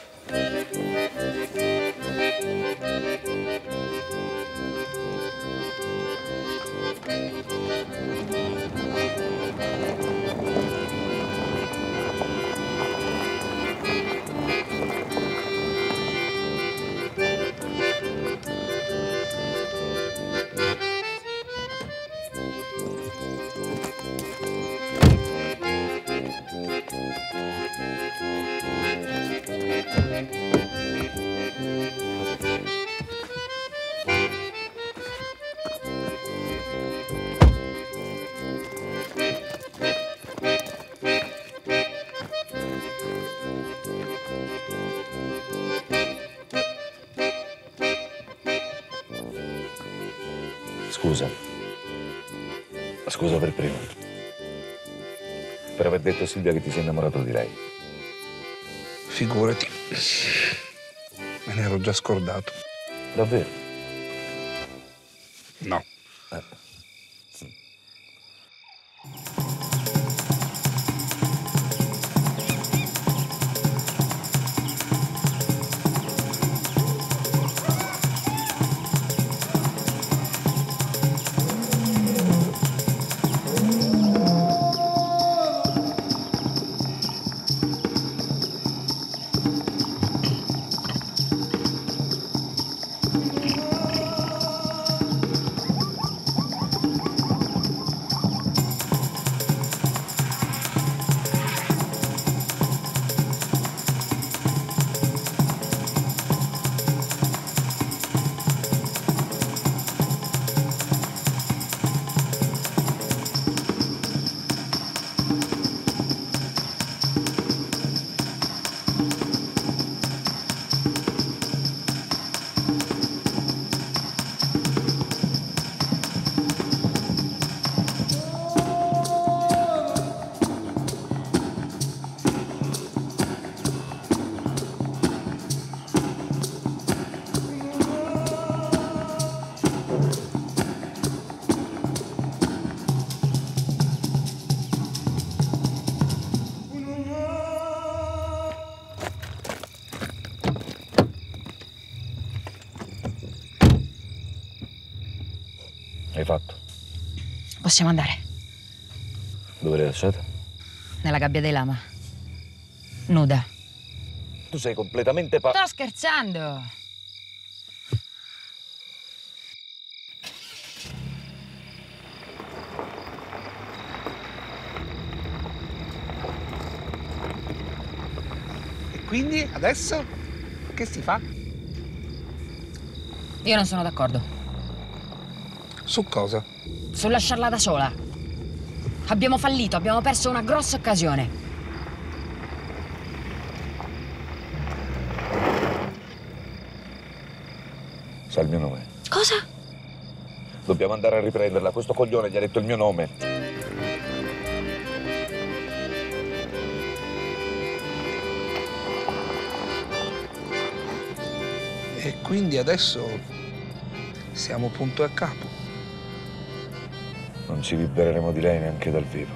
Scusa. Scusa per primo. Per aver detto a Silvia che ti sei innamorato di lei. Figurati. Me ne ero già scordato. Davvero? No. Eh. Hai fatto? Possiamo andare. Dove l'hai lasciata? Nella gabbia dei lama. Nuda. Tu sei completamente pa... Sto scherzando. E quindi adesso che si fa? Io non sono d'accordo. Su cosa? Sul lasciarla da sola. Abbiamo fallito, abbiamo perso una grossa occasione. Sa il mio nome. Cosa? Dobbiamo andare a riprenderla. Questo coglione gli ha detto il mio nome. E quindi adesso siamo punto a capo. Non ci libereremo di lei neanche dal vivo.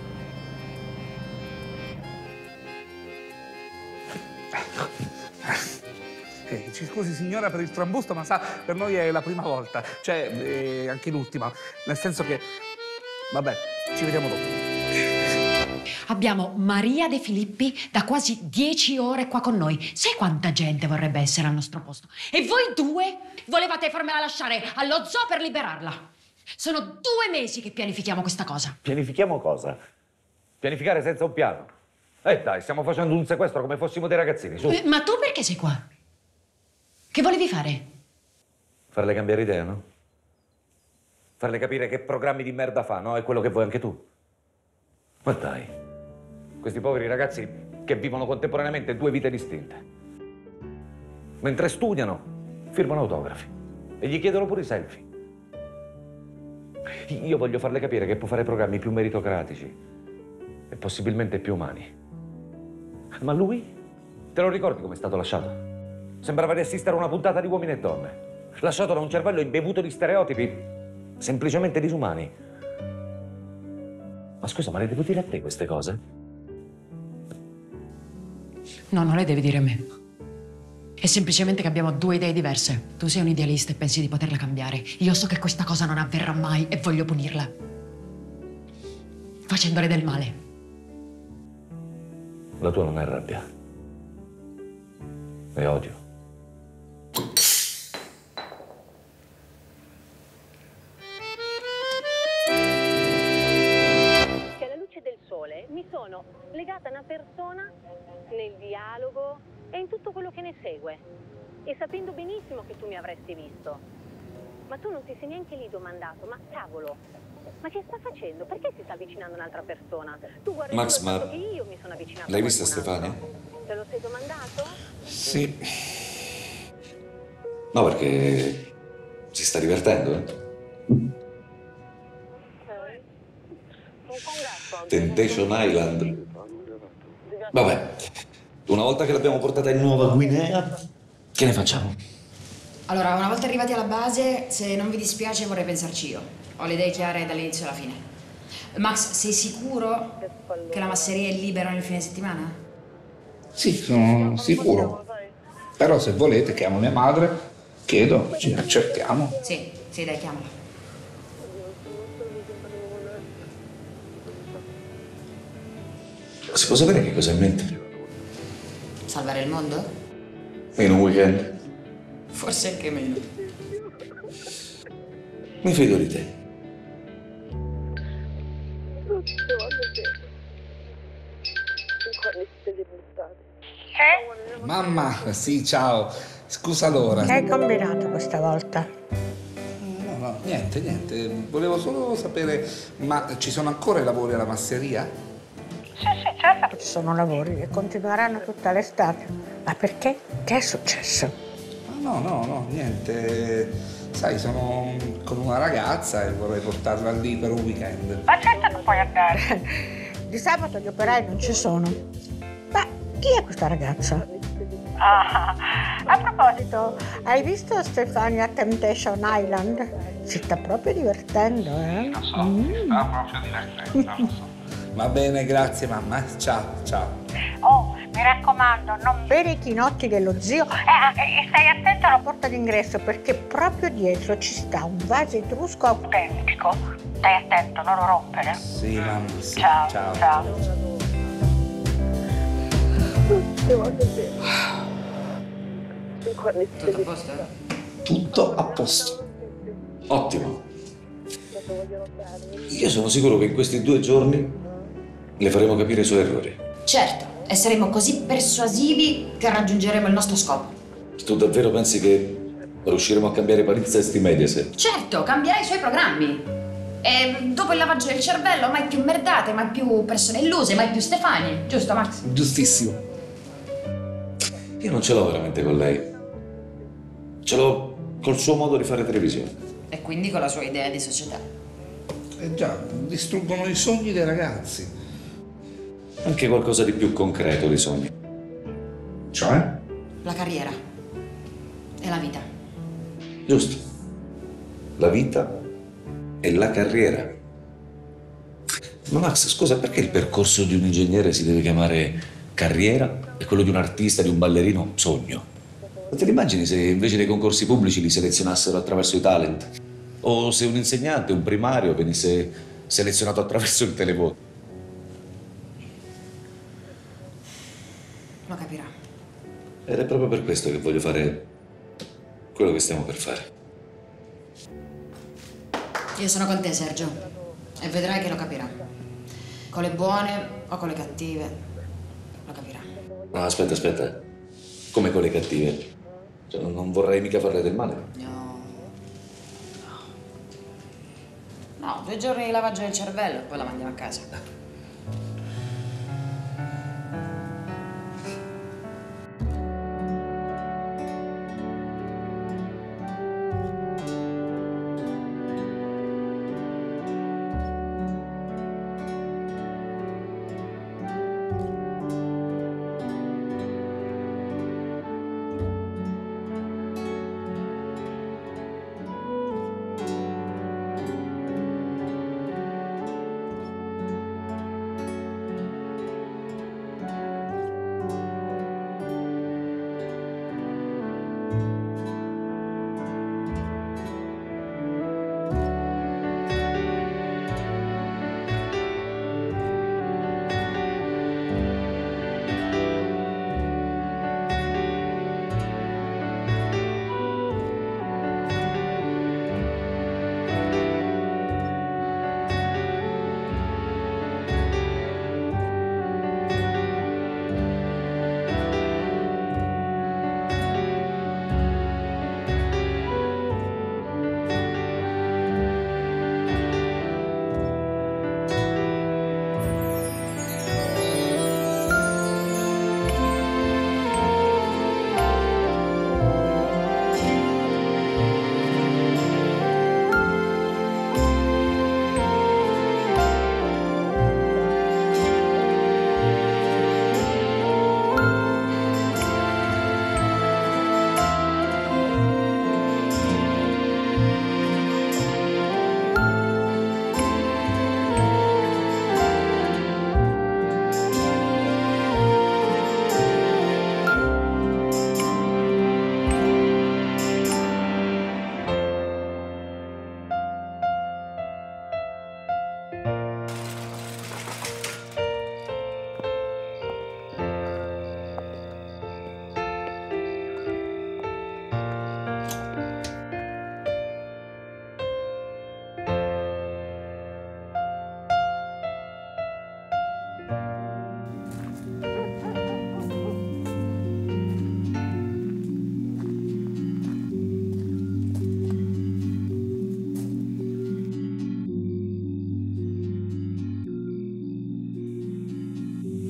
Eh, ci scusi signora per il trambusto, ma sa, per noi è la prima volta, cioè eh, anche l'ultima, nel senso che, vabbè, ci vediamo dopo. Abbiamo Maria De Filippi da quasi dieci ore qua con noi. Sai quanta gente vorrebbe essere al nostro posto? E voi due volevate farmela lasciare allo zoo per liberarla. Sono due mesi che pianifichiamo questa cosa. Pianifichiamo cosa? Pianificare senza un piano? Eh dai, stiamo facendo un sequestro come fossimo dei ragazzini, su. Eh, ma tu perché sei qua? Che volevi fare? Farle cambiare idea, no? Farle capire che programmi di merda fa, no? È quello che vuoi anche tu. Ma dai, questi poveri ragazzi che vivono contemporaneamente due vite distinte. Mentre studiano, firmano autografi e gli chiedono pure i selfie. Io voglio farle capire che può fare programmi più meritocratici e possibilmente più umani. Ma lui? Te lo ricordi come è stato lasciato? Sembrava di assistere a una puntata di Uomini e Donne. Lasciato da un cervello imbevuto di stereotipi semplicemente disumani. Ma scusa, ma le devo dire a te queste cose? No, non le devi dire a me. È semplicemente che abbiamo due idee diverse. Tu sei un idealista e pensi di poterla cambiare. Io so che questa cosa non avverrà mai e voglio punirla. Facendole del male. La tua non è rabbia. È odio. Che alla luce del sole mi sono legata a una persona nel dialogo e in tutto quello che ne segue. E sapendo benissimo che tu mi avresti visto. Ma tu non ti sei neanche lì domandato, ma cavolo, ma che sta facendo? Perché si sta avvicinando a un'altra persona? Tu guardi Max, il ma fatto che io mi sono avvicinata. l'hai a vista qualcun altro. Stefania? Te lo sei domandato? Sì. No, perché si sta divertendo, eh? Temptation Island. Vabbè, una volta che l'abbiamo portata in Nuova Guinea, che ne facciamo? Allora, una volta arrivati alla base, se non vi dispiace vorrei pensarci io. Ho le idee chiare dall'inizio alla fine. Max, sei sicuro che la masseria è libera nel fine settimana? Sì, sono sicuro. Però se volete chiamo mia madre, chiedo, ci accertiamo. Sì, sì, dai, chiamala. Si può sapere che cosa hai in mente? Salvare il mondo? In un weekend? Forse anche meno. Mi fido di te. Mamma, sì, ciao. Scusa l'ora. Che hai combinato questa volta? No, no, niente, niente. Volevo solo sapere, ma ci sono ancora i lavori alla masseria? Sì, sì, certo che ci sono lavori e continueranno tutta l'estate. Ma perché? Che è successo? No, no, no, niente. Sai, sono con una ragazza e vorrei portarla lì per un weekend. Ma certo che puoi andare. Di sabato gli operai non ci sono. Ma chi è questa ragazza? Ah, a proposito, hai visto Stefania Temptation Island? Si sta proprio divertendo, eh? Lo so, mm. si sta proprio divertendo, lo so. Va bene, grazie mamma. Ciao, ciao. Oh, mi raccomando, non bere i chinotti dello zio e eh, stai attento alla porta d'ingresso perché proprio dietro ci sta un vaso etrusco autentico. Stai attento, non lo rompere. Sì, mamma, sì. Ciao, ciao. ciao. Tutto a posto? Tutto a posto. Ottimo. Io sono sicuro che in questi due giorni le faremo capire i suoi errori. Certo, e saremo così persuasivi che raggiungeremo il nostro scopo. Tu davvero pensi che riusciremo a cambiare Palinsesti Mediaset? Certo, cambierà i suoi programmi. E dopo il lavaggio del cervello, mai più merdate, mai più persone illuse, mai più Stefani. Giusto, Max? Giustissimo. Io non ce l'ho veramente con lei. Ce l'ho col suo modo di fare televisione. E quindi con la sua idea di società. Eh già, distruggono i sogni dei ragazzi. Anche qualcosa di più concreto di sogni. Cioè? La carriera. E la vita. Giusto. La vita e la carriera. Ma Max, scusa, perché il percorso di un ingegnere si deve chiamare carriera e quello di un artista, di un ballerino, sogno? Ma te l'immagini se invece dei concorsi pubblici li selezionassero attraverso i talent? O se un insegnante, un primario, venisse selezionato attraverso il televoto? Lo capirà. Ed è proprio per questo che voglio fare quello che stiamo per fare. Io sono con te, Sergio. E vedrai che lo capirà. Con le buone o con le cattive, lo capirà. No, aspetta, aspetta. Come con le cattive? Cioè, non vorrei mica farle del male. No. No, due giorni di lavaggio del cervello e poi la mandiamo a casa.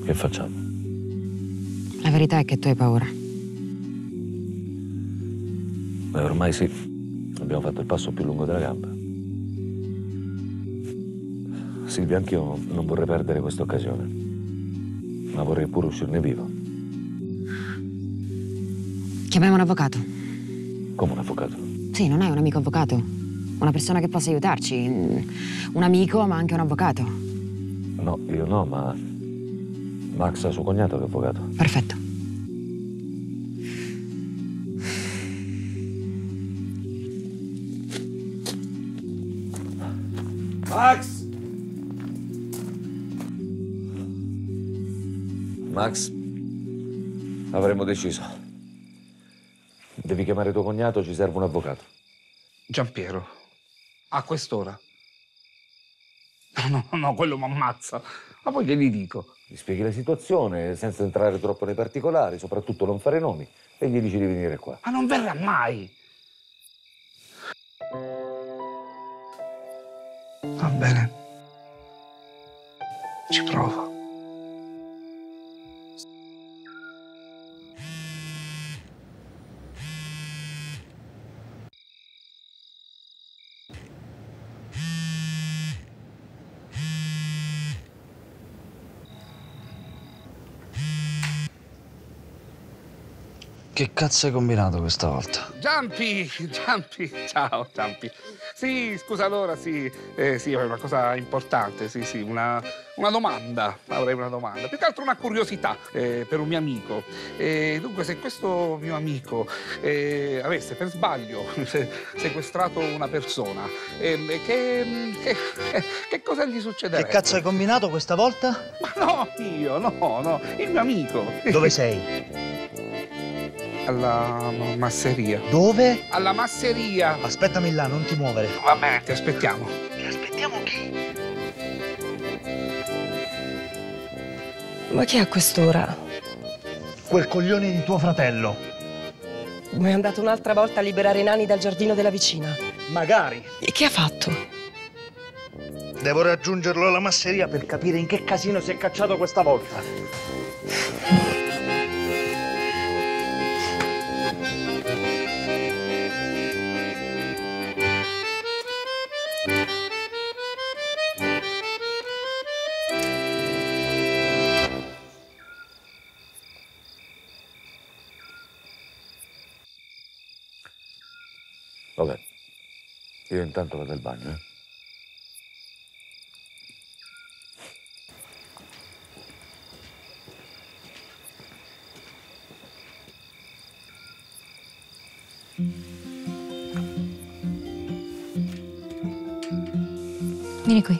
Che facciamo? La verità è che tu hai paura. Beh, ormai sì. Abbiamo fatto il passo più lungo della gamba. Silvia, anch'io non vorrei perdere questa occasione. Ma vorrei pure uscirne vivo. Chiamiamo un avvocato. Come un avvocato? Sì, non hai un amico avvocato? Una persona che possa aiutarci? Un amico, ma anche un avvocato? No, io no, ma Max ha suo cognato che è avvocato. Perfetto. Max! Max, avremmo deciso. Devi chiamare tuo cognato, ci serve un avvocato. Giampiero, a quest'ora? No, no, no, quello mi ammazza. Ma poi che gli dico? Gli spieghi la situazione senza entrare troppo nei particolari, soprattutto non fare nomi, e gli dici di venire qua. Ma non verrà mai! Va bene. Ci provo. Che cazzo hai combinato questa volta? Giampi, Giampi, ciao Giampi. Sì, scusa allora, sì, eh, sì, è una cosa importante, sì, sì, una, una domanda, avrei una domanda, più che altro una curiosità eh, per un mio amico. Eh, dunque, se questo mio amico eh, avesse per sbaglio se, sequestrato una persona, eh, che, che, che cosa gli succederebbe? Che cazzo hai combinato questa volta? Ma no, io, no, no, il mio amico. Dove sei? Alla masseria. Dove? Alla masseria. Aspettami là, non ti muovere. Va bene, ti aspettiamo. Ti aspettiamo chi? Ma chi è a quest'ora? Quel coglione di tuo fratello. Ma è andato un'altra volta a liberare i nani dal giardino della vicina. Magari. E che ha fatto? Devo raggiungerlo alla masseria per capire in che casino si è cacciato questa volta. Vabbè, io intanto vado al bagno, eh. Vieni qui.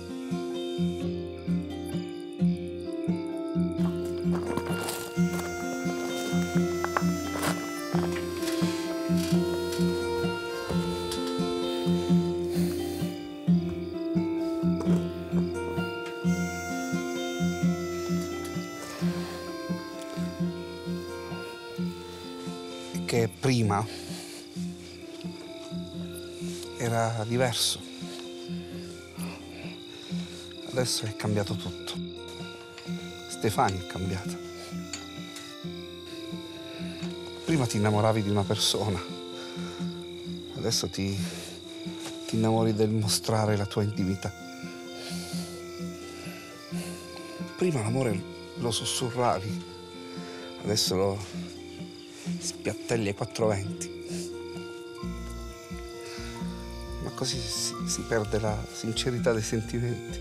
Che prima era diverso. Adesso è cambiato tutto. Stefania è cambiata. Prima ti innamoravi di una persona, adesso ti, ti innamori del mostrare la tua intimità. Prima l'amore lo sussurravi, adesso lo spiattelli ai quattro venti. Ma così si, si perde la sincerità dei sentimenti.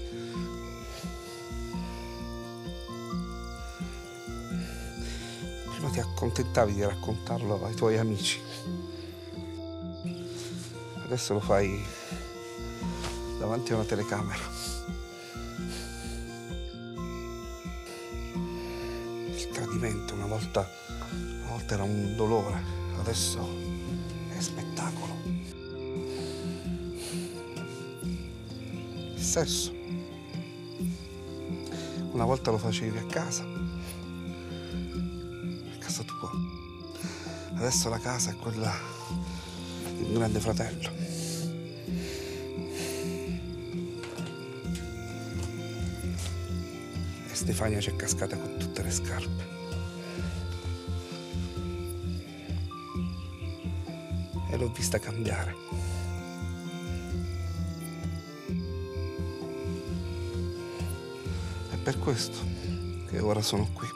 Prima ti accontentavi di raccontarlo ai tuoi amici. Adesso lo fai davanti a una telecamera. Il tradimento una volta, una volta era un dolore, adesso è spettacolo. Il sesso. Una volta lo facevi a casa, a casa tua. Adesso la casa è quella di un grande fratello. E Stefania c'è cascata con tutte le scarpe. E l'ho vista cambiare. È per questo che ora sono qui.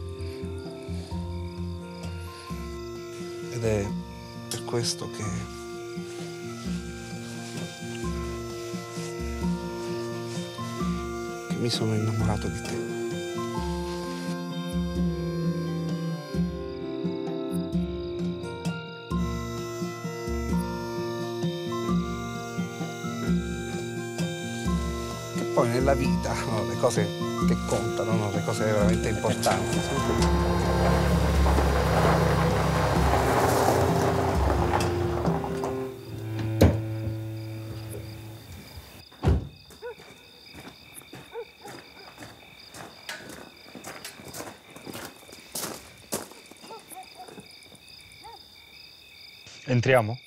Ed è per questo che che mi sono innamorato di te. Che poi nella vita, no, le cose che contano, no, le cose veramente importanti. Entriamo?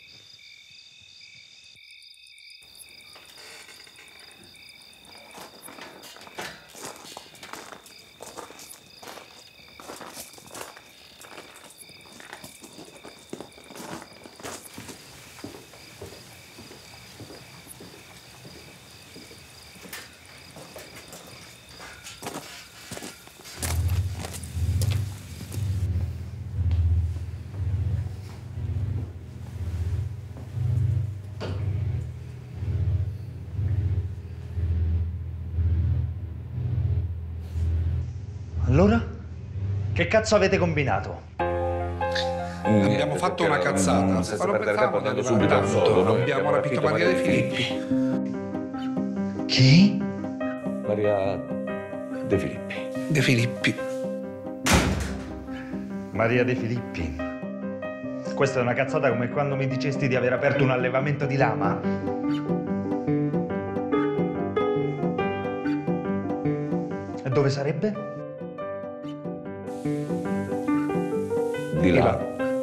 Allora? Che cazzo avete combinato? Mm, abbiamo fatto una cazzata. Mm, senza perdere tempo andando subito al sodo. Noi abbiamo rapito Maria De Filippi. Chi? Maria De Filippi. De Filippi. Maria De Filippi. Questa è una cazzata come quando mi dicesti di aver aperto un allevamento di lama. E dove sarebbe? Di là.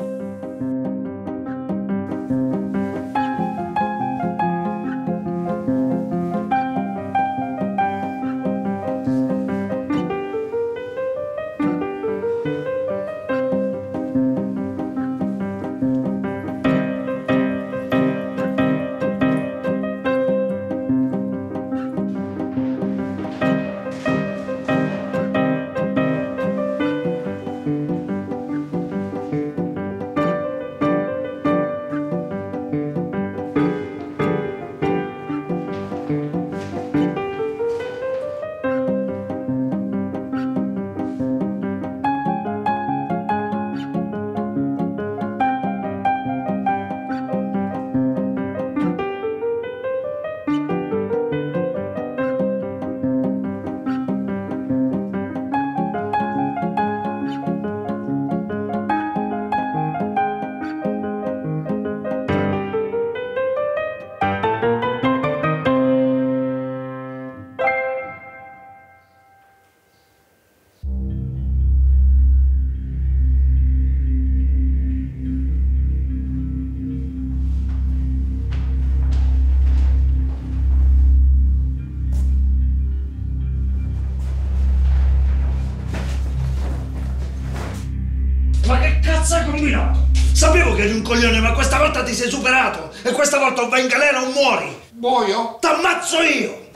Ma che cazzo hai combinato? Sapevo che eri un coglione, ma questa volta ti sei superato! E questa volta o vai in galera o muori! Muoio? T'ammazzo io!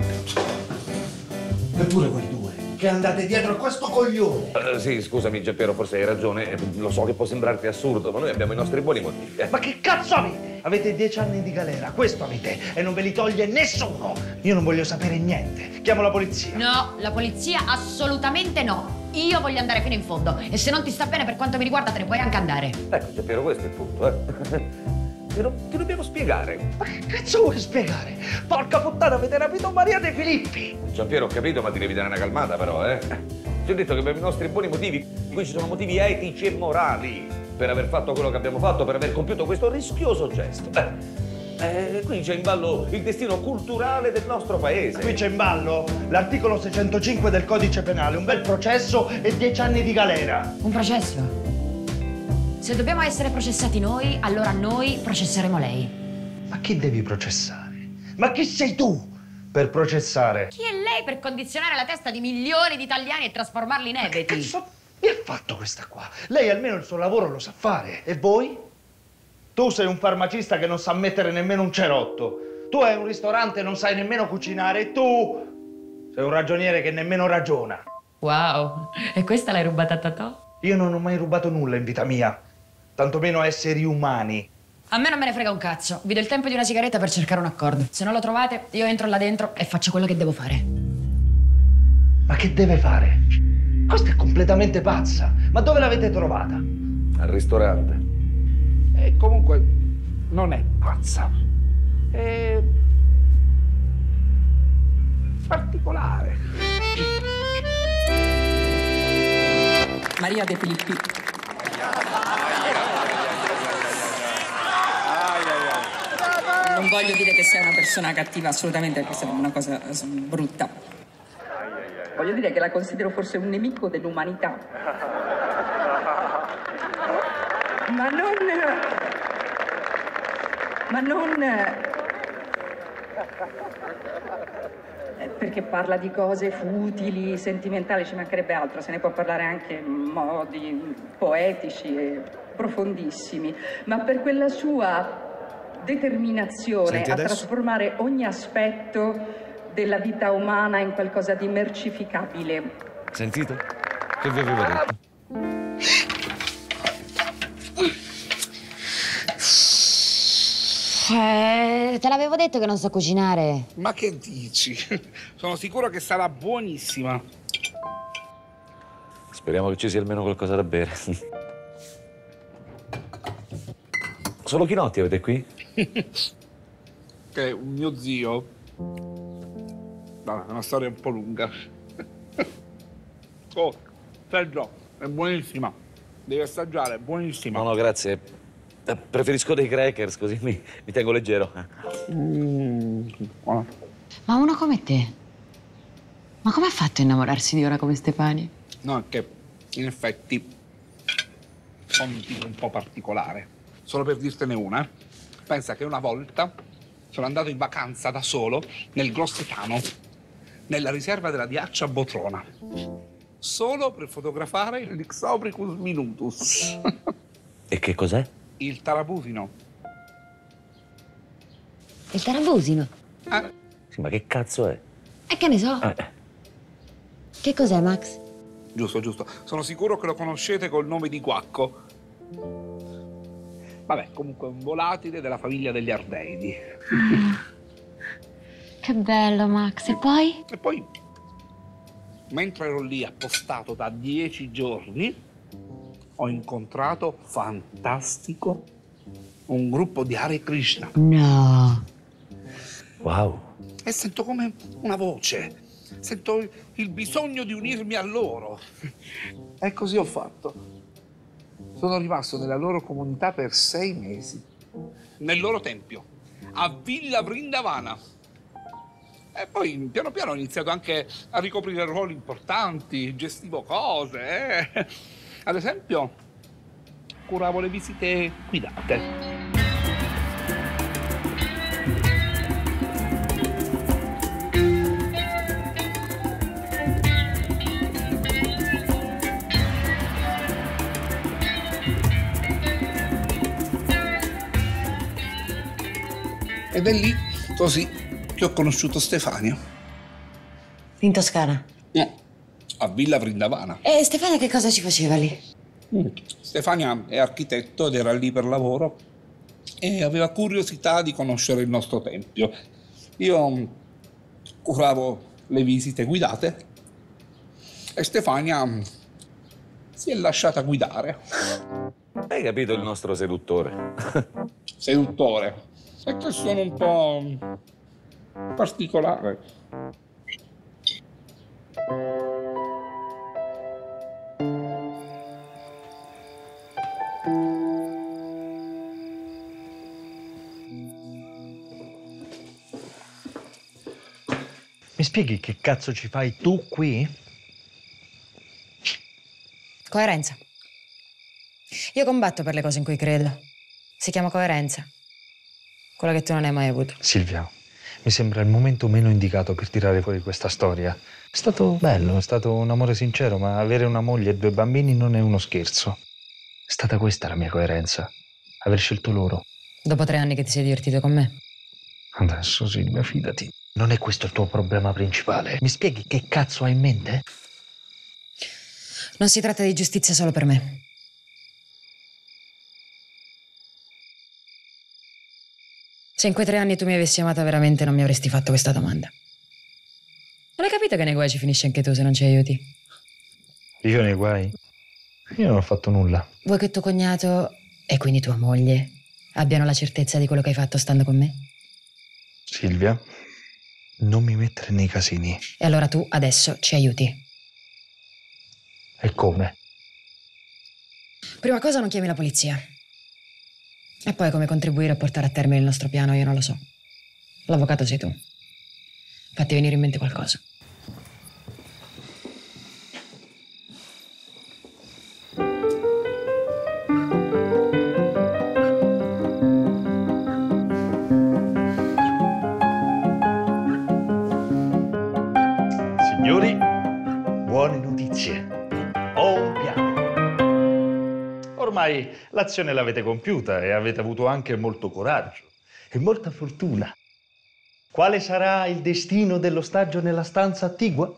Eppure quei due che andate dietro a questo coglione! Uh, sì, scusami Giampiero, forse hai ragione. Lo so che può sembrarti assurdo, ma noi abbiamo i nostri buoni motivi. Eh. Ma che cazzo avete? Avete dieci anni di galera, questo avete, e non ve li toglie nessuno! Io non voglio sapere niente. Chiamo la polizia. No, la polizia assolutamente no. Io voglio andare fino in fondo e se non ti sta bene per quanto mi riguarda te ne puoi anche andare. Ecco Giampiero, questo è il punto, eh. Ti, do, ti dobbiamo spiegare. Ma che cazzo vuoi spiegare? Porca puttana, avete rapito Maria De Filippi! Giampiero, ho capito, ma ti devi dare una calmata però, eh. Ti ho detto che abbiamo i nostri buoni motivi. Qui ci sono motivi etici e morali per aver fatto quello che abbiamo fatto, per aver compiuto questo rischioso gesto. Eh. Eh, qui c'è in ballo il destino culturale del nostro paese. Qui c'è in ballo l'articolo seicentocinque del codice penale, un bel processo e dieci anni di galera. Un processo? Se dobbiamo essere processati noi, allora noi processeremo lei. Ma chi devi processare? Ma chi sei tu per processare. Chi è lei per condizionare la testa di milioni di italiani e trasformarli in ebeti? Che cazzo mi ha fatto questa qua? Lei almeno il suo lavoro lo sa fare. E voi? Tu sei un farmacista che non sa mettere nemmeno un cerotto. Tu hai un ristorante e non sai nemmeno cucinare. E tu sei un ragioniere che nemmeno ragiona. Wow, e questa l'hai rubata a Totò? Io non ho mai rubato nulla in vita mia, tantomeno esseri umani. A me non me ne frega un cazzo. Vi do il tempo di una sigaretta per cercare un accordo. Se non lo trovate, io entro là dentro e faccio quello che devo fare. Ma che deve fare? Questa è completamente pazza. Ma dove l'avete trovata? Al ristorante. E comunque non è pazza. È particolare. Maria De Filippi. Non voglio dire che sei una persona cattiva, assolutamente, questa è una cosa brutta. Voglio dire che la considero forse un nemico dell'umanità. Ma non... Ma non... Perché parla di cose futili, sentimentali, ci mancherebbe altro, se ne può parlare anche in modi poetici e profondissimi, ma per quella sua determinazione a trasformare ogni aspetto della vita umana in qualcosa di mercificabile. Sentite? Che vi avevo detto? Eh, te l'avevo detto che non so cucinare. Ma che dici? Sono sicuro che sarà buonissima. Speriamo che ci sia almeno qualcosa da bere. Solo Chinotti avete qui? Che è un mio zio. No, è una storia un po' lunga. Oh, Sergio, è buonissima. Devi assaggiare, è buonissima. No, no, grazie. Preferisco dei crackers, così mi, mi tengo leggero. Mm, buono. Ma uno come te? Ma come ha fatto a innamorarsi di ora come Stefania? No, è che in effetti sono un tipo un po' particolare. Solo per dirtene una, pensa che una volta sono andato in vacanza da solo nel Grossetano, nella riserva della Diaccia Botrona, solo per fotografare l'Ixobricus minutus. E che cos'è? Il tarabusino. Il tarabusino? Eh? Sì, ma che cazzo è? E che ne so? Eh. Che cos'è, Max? Giusto, giusto. Sono sicuro che lo conoscete col nome di Guacco. Vabbè, comunque è un volatile della famiglia degli Ardeidi. Che bello, Max. E poi? E poi, mentre ero lì appostato da dieci giorni, ho incontrato, fantastico, un gruppo di Hare Krishna. No. Wow. E sento come una voce. Sento il bisogno di unirmi a loro. E così ho fatto. Sono rimasto nella loro comunità per sei mesi. Nel loro tempio, a Villa Vrindavana. E poi piano piano ho iniziato anche a ricoprire ruoli importanti, gestivo cose, eh. Ad esempio, curavo le visite guidate. Ed è lì, così, che ho conosciuto Stefania. In Toscana? No, a Villa Vrindavana. E Stefania che cosa ci faceva lì? Mm. Stefania è architetto ed era lì per lavoro e aveva curiosità di conoscere il nostro tempio. Io curavo le visite guidate e Stefania si è lasciata guidare. Hai capito il nostro seduttore? Seduttore. È che sono un po' particolare. Mi spieghi che cazzo ci fai tu qui? Coerenza. Io combatto per le cose in cui credo. Si chiama coerenza. Quello che tu non hai mai avuto. Silvia, mi sembra il momento meno indicato per tirare fuori questa storia. È stato bello, è stato un amore sincero, ma avere una moglie e due bambini non è uno scherzo. È stata questa la mia coerenza, aver scelto loro. Dopo tre anni che ti sei divertito con me? Adesso, Silvia, fidati. Non è questo il tuo problema principale. Mi spieghi che cazzo hai in mente? Non si tratta di giustizia solo per me. Se in quei tre anni tu mi avessi amata veramente non mi avresti fatto questa domanda. Non hai capito che nei guai ci finisci anche tu se non ci aiuti? Io nei guai? Io non ho fatto nulla. Vuoi che tuo cognato, e quindi tua moglie, abbiano la certezza di quello che hai fatto stando con me? Silvia, non mi mettere nei casini. E allora tu adesso ci aiuti. E come? Prima cosa non chiami la polizia. E poi come contribuire a portare a termine il nostro piano io non lo so. L'avvocato sei tu. Fatti venire in mente qualcosa. Signori, buone notizie. Ho un piano. Ormai l'azione l'avete compiuta e avete avuto anche molto coraggio e molta fortuna. Quale sarà il destino dell'ostaggio nella stanza attigua?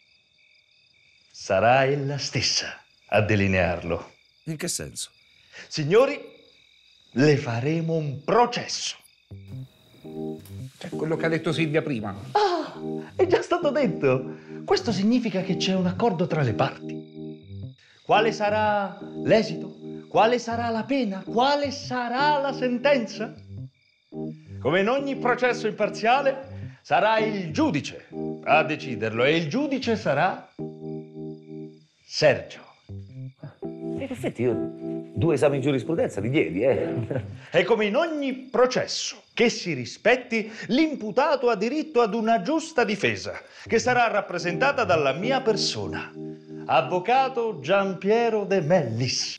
Sarà ella stessa a delinearlo. In che senso? Signori, le faremo un processo. Cioè, quello che ha detto Silvia prima. Ah, è già stato detto. Questo significa che c'è un accordo tra le parti. Quale sarà l'esito? Quale sarà la pena? Quale sarà la sentenza? Come in ogni processo imparziale, sarà il giudice a deciderlo e il giudice sarà Sergio. In effetti io due esami in giurisprudenza li diedi, eh. E come in ogni processo che si rispetti, l'imputato ha diritto ad una giusta difesa, che sarà rappresentata dalla mia persona, avvocato Giampiero De Mellis.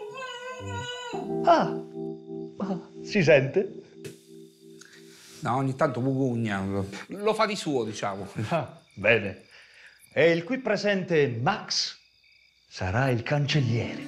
Ah, ah, si sente? No, ogni tanto pugugna. Lo fa di suo, diciamo. Ah, bene. E il qui presente Max sarà il cancelliere.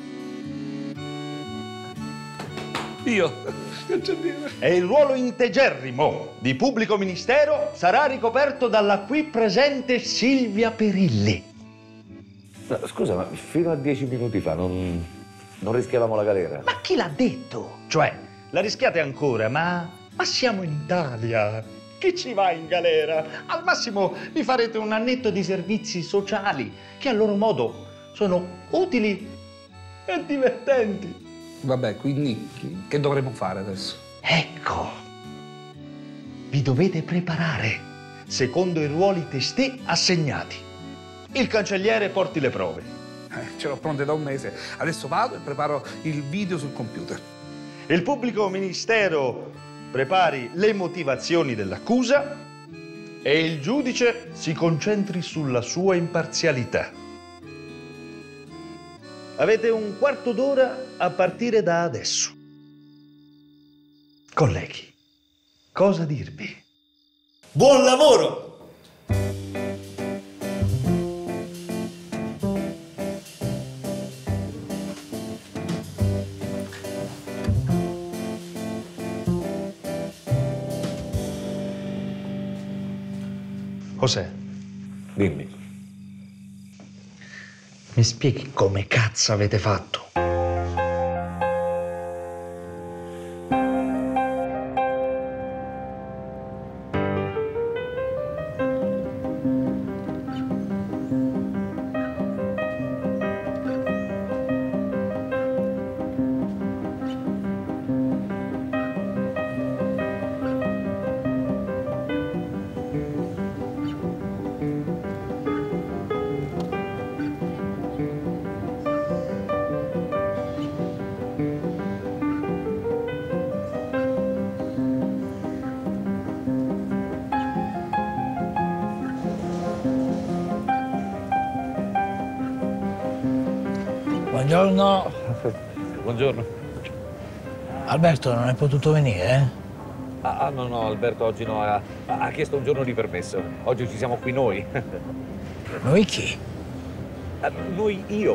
Io? E il ruolo integerrimo di pubblico ministero sarà ricoperto dalla qui presente Silvia Perilli. No, scusa, ma fino a dieci minuti fa non, non rischiavamo la galera? Ma chi l'ha detto? Cioè, la rischiate ancora, ma... Ma siamo in Italia. Chi ci va in galera? Al massimo vi farete un annetto di servizi sociali che a loro modo sono utili e divertenti. Vabbè, quindi che dovremmo fare adesso? Ecco, vi dovete preparare secondo i ruoli testé assegnati. Il cancelliere porti le prove. Eh, ce l'ho pronte da un mese. Adesso vado e preparo il video sul computer. Il pubblico ministero prepari le motivazioni dell'accusa e il giudice si concentri sulla sua imparzialità. Avete un quarto d'ora a partire da adesso. Colleghi, cosa dirvi? Buon lavoro! José, dimmi. Mi spieghi come cazzo avete fatto? Buongiorno. Buongiorno. Alberto non è potuto venire, eh? Ah, ah, no, no, Alberto oggi no, ha, ha chiesto un giorno di permesso. Oggi ci siamo qui noi. Noi chi? Ah, noi, io.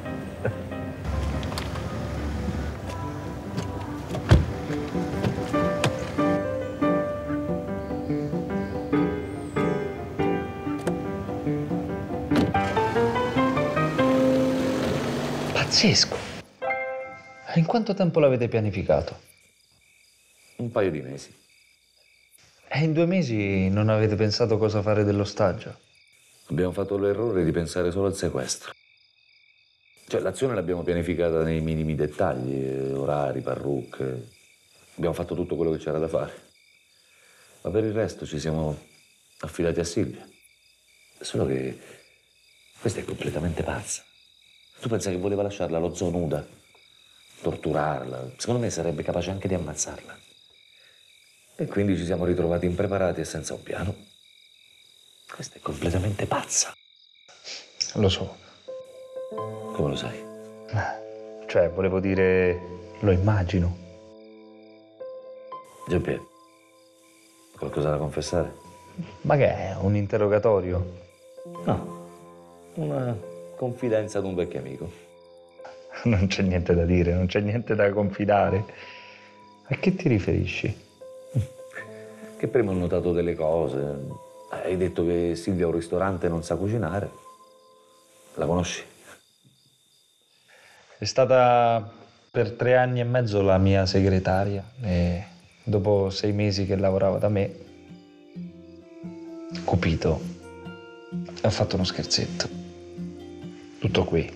Pazzesco. In quanto tempo l'avete pianificato? Un paio di mesi. E in due mesi non avete pensato cosa fare dell'ostaggio? Abbiamo fatto l'errore di pensare solo al sequestro. Cioè, l'azione l'abbiamo pianificata nei minimi dettagli, eh, orari, parrucche. Abbiamo fatto tutto quello che c'era da fare. Ma per il resto ci siamo affidati a Silvia. Solo che questa è completamente pazza. Tu pensi che voleva lasciarla allo zoo nuda? Torturarla? Secondo me sarebbe capace anche di ammazzarla. E quindi ci siamo ritrovati impreparati e senza un piano. Questa è completamente pazza. Lo so. Come lo sai? Cioè, volevo dire, lo immagino. Giampiero, qualcosa da confessare? Ma che è? Un interrogatorio? No, una confidenza ad un vecchio amico. Non c'è niente da dire, non c'è niente da confidare. A che ti riferisci? Che prima ho notato delle cose. Hai detto che Silvia ha un ristorante e non sa cucinare. La conosci? È stata per tre anni e mezzo la mia segretaria e dopo sei mesi che lavorava da me, Cupito ha fatto uno scherzetto. Tutto qui.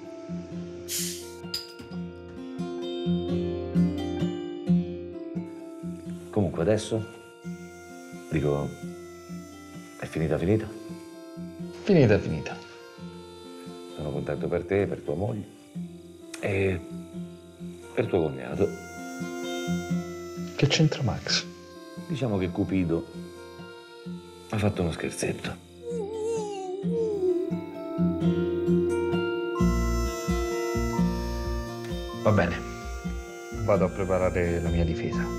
Comunque adesso, dico, è finita finita? Finita finita. Sono contento per te, per tua moglie e per tuo cognato. Che c'entra Max? Diciamo che Cupido ha fatto uno scherzetto. Va bene, vado a preparare la mia difesa.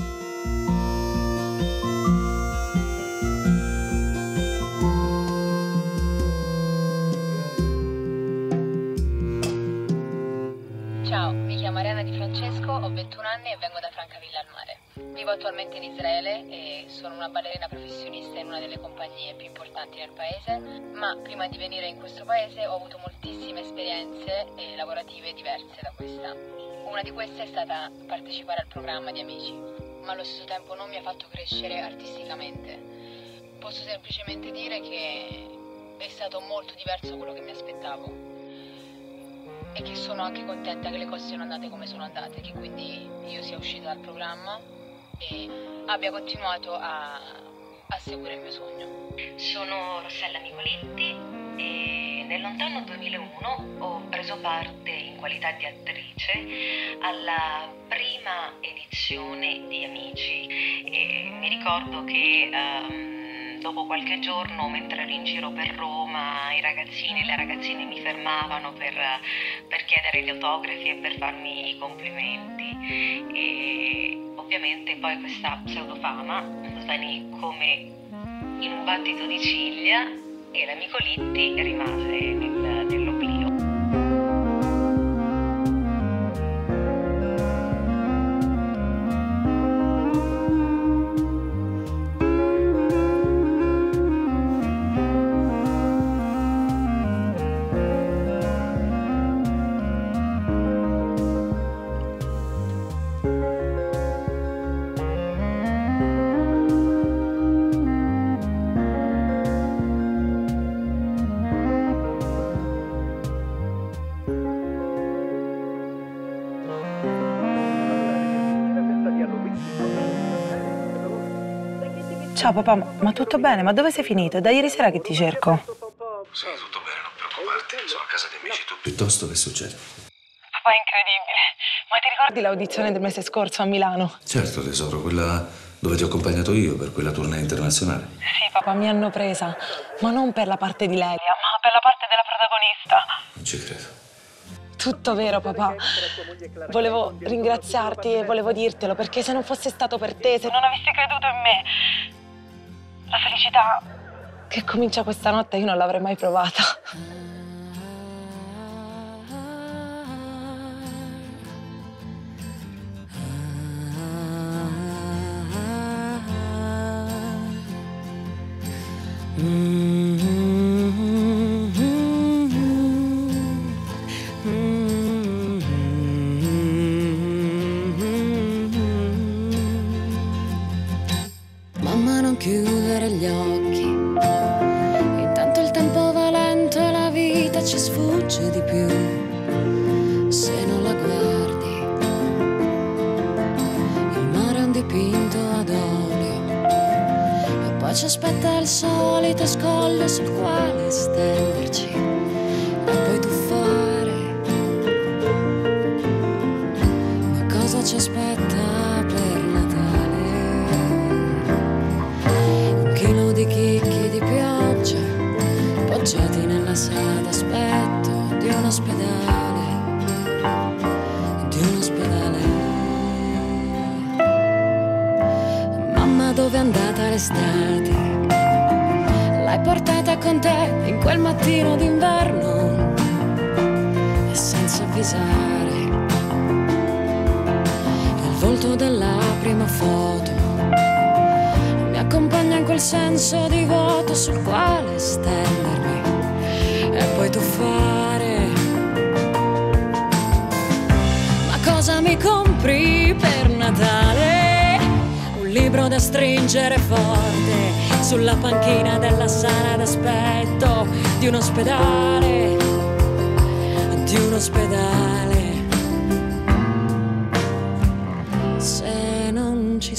Ciao, mi chiamo Arianna Di Francesco, ho ventuno anni e vengo da Francavilla al mare. Vivo attualmente in Israele e sono una ballerina professionista in una delle compagnie più importanti nel paese, ma prima di venire in questo paese ho avuto moltissime esperienze eh, lavorative diverse da questa. Una di queste è stata partecipare al programma di Amici, ma allo stesso tempo non mi ha fatto crescere artisticamente. Posso semplicemente dire che è stato molto diverso da quello che mi aspettavo. E che sono anche contenta che le cose siano andate come sono andate, che quindi io sia uscita dal programma e abbia continuato a, a seguire il mio sogno. Sono Rossella Nicoletti e nel lontano duemilauno ho preso parte in qualità di attrice alla prima edizione di Amici e mi ricordo che um, dopo qualche giorno, mentre ero in giro per Roma, i ragazzini e le ragazzine mi fermavano per, per chiedere gli autografi e per farmi i complimenti. E ovviamente poi questa pseudofama svanì come in un battito di ciglia e l'amico Litti rimase nel, nell'oblio. Ciao papà, ma tutto bene? Ma dove sei finito? È da ieri sera che ti cerco. Sì, tutto bene, non preoccuparti. Sono a casa di amici. Tu piuttosto che succede? Papà, è incredibile. Ma ti ricordi l'audizione del mese scorso a Milano? Certo, tesoro, quella dove ti ho accompagnato io per quella tournée internazionale. Sì, papà, mi hanno presa. Ma non per la parte di Lelia, ma per la parte della protagonista. Non ci credo. tutto vero, papà. Volevo ringraziarti e volevo dirtelo, perché se non fosse stato per te, se non avessi creduto in me, la felicità che comincia questa notte io non l'avrei mai provata. Mamma, non chiudere gli occhi, intanto il tempo va lento e la vita ci sfugge di più se non la guardi. Il mare è un dipinto ad olio e poi ci aspetta il solito scoglio sul quale stenderci e poi tuffare. Ma cosa ci aspetta per Natale? Un chilo di chicchi di pioggia poggiati nella sala d'aspetto di un ospedale, di un ospedale. Mamma, dove è andata l'estate? L'hai portata con te in quel mattino d'inverno e senza avvisare. Il volto della prima foto mi accompagna in quel senso di vuoto sul quale stendermi e poi tuffare. Ma cosa mi compri per Natale? Un libro da stringere forte sulla panchina della sala d'aspetto di un ospedale, di un ospedale. Se non ci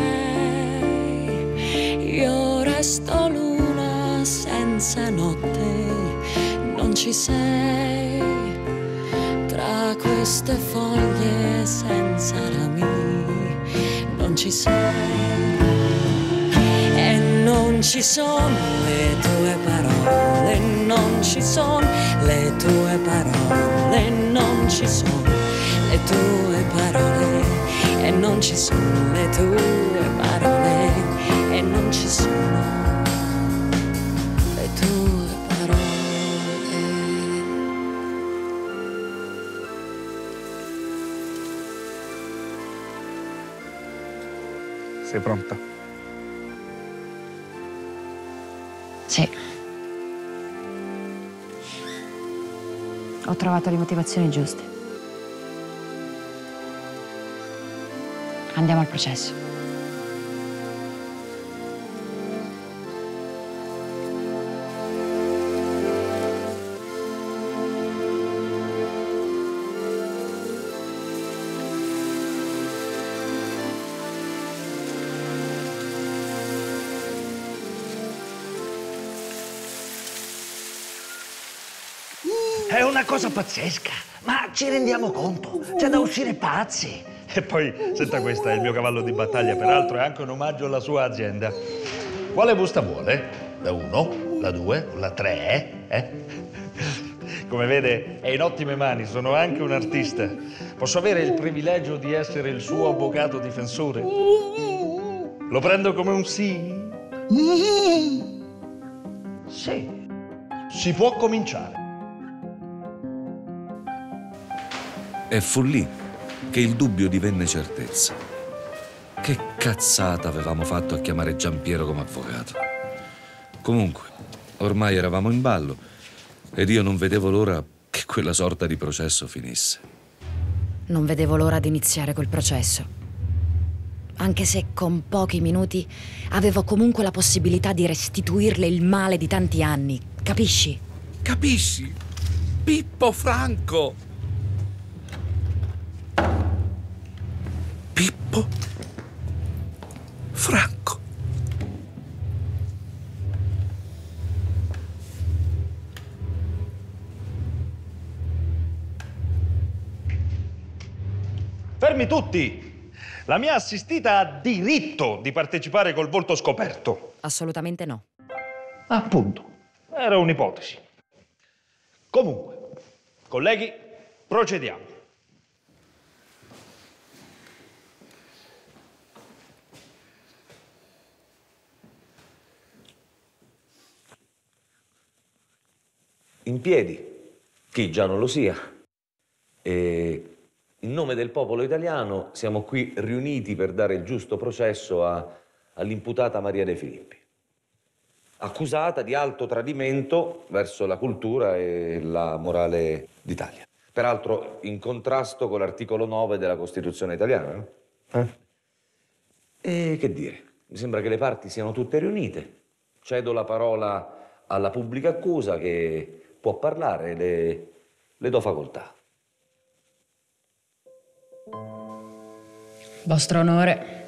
sei, io resto luna senza notte. Non ci sei, tra queste foglie senza rami. Non ci sei. E non ci sono le tue parole, non ci sono le tue parole, non ci sono le tue parole, e non ci sono le tue parole, e non ci sono le tue parole. Sei pronta? Sì. Ho trovato le motivazioni giuste. Andiamo al processo. È una cosa pazzesca, ma ci rendiamo conto? C'è da uscire pazzi. E poi, senta questa, è il mio cavallo di battaglia, peraltro è anche un omaggio alla sua azienda. Quale busta vuole? La uno, la due, la tre, eh? Come vede, è in ottime mani, sono anche un artista. Posso avere il privilegio di essere il suo avvocato difensore? Lo prendo come un sì? Sì. Si può cominciare. E fu lì che il dubbio divenne certezza. Che cazzata avevamo fatto a chiamare Giampiero come avvocato. Comunque, ormai eravamo in ballo ed io non vedevo l'ora che quella sorta di processo finisse. Non vedevo l'ora di iniziare quel processo. Anche se con pochi minuti avevo comunque la possibilità di restituirle il male di tanti anni. Capisci? Capisci? Pippo Franco! Pippo Franco. Fermi tutti! La mia assistita ha diritto di partecipare col volto scoperto. Assolutamente no. Appunto, era un'ipotesi. Comunque, colleghi, Procediamo. In piedi, chi già non lo sia. E in nome del popolo italiano siamo qui riuniti per dare il giusto processo a, all'imputata Maria De Filippi, accusata di alto tradimento verso la cultura e la morale d'Italia. Peraltro in contrasto con l'articolo nove della Costituzione italiana, no? Eh? E che dire, mi sembra che le parti siano tutte riunite. Cedo la parola alla pubblica accusa che può parlare, le, le do facoltà. Vostro onore,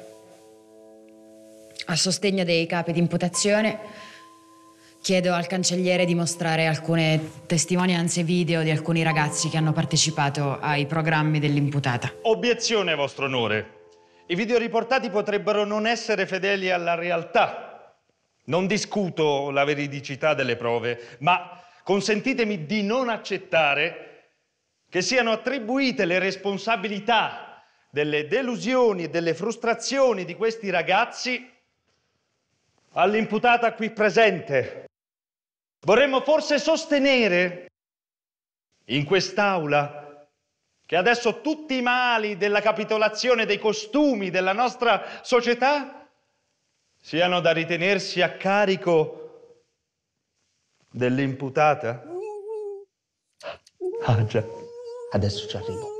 a sostegno dei capi di imputazione, chiedo al cancelliere di mostrare alcune testimonianze video di alcuni ragazzi che hanno partecipato ai programmi dell'imputata. Obiezione, vostro onore. I video riportati potrebbero non essere fedeli alla realtà. Non discuto la veridicità delle prove, ma consentitemi di non accettare che siano attribuite le responsabilità delle delusioni e delle frustrazioni di questi ragazzi all'imputata qui presente. Vorremmo forse sostenere in quest'Aula che adesso tutti i mali della capitolazione dei costumi della nostra società siano da ritenersi a carico dell'imputata? Ah già, adesso ci arrivo.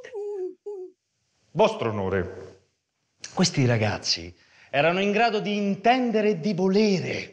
Vostro onore, questi ragazzi erano in grado di intendere e di volere.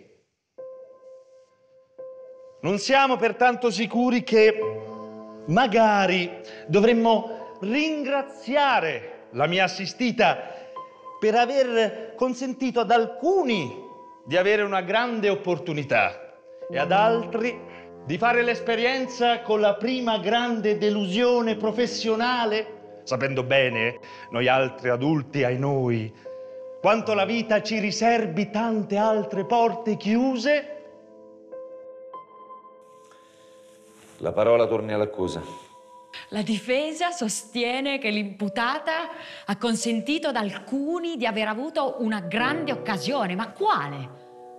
Non siamo pertanto sicuri che magari dovremmo ringraziare la mia assistita per aver consentito ad alcuni di avere una grande opportunità e ad altri di fare l'esperienza con la prima grande delusione professionale, sapendo bene, noi altri adulti, ai noi, quanto la vita ci riserbi tante altre porte chiuse. La parola torni all'accusa. La difesa sostiene che l'imputata ha consentito ad alcuni di aver avuto una grande occasione. Ma quale?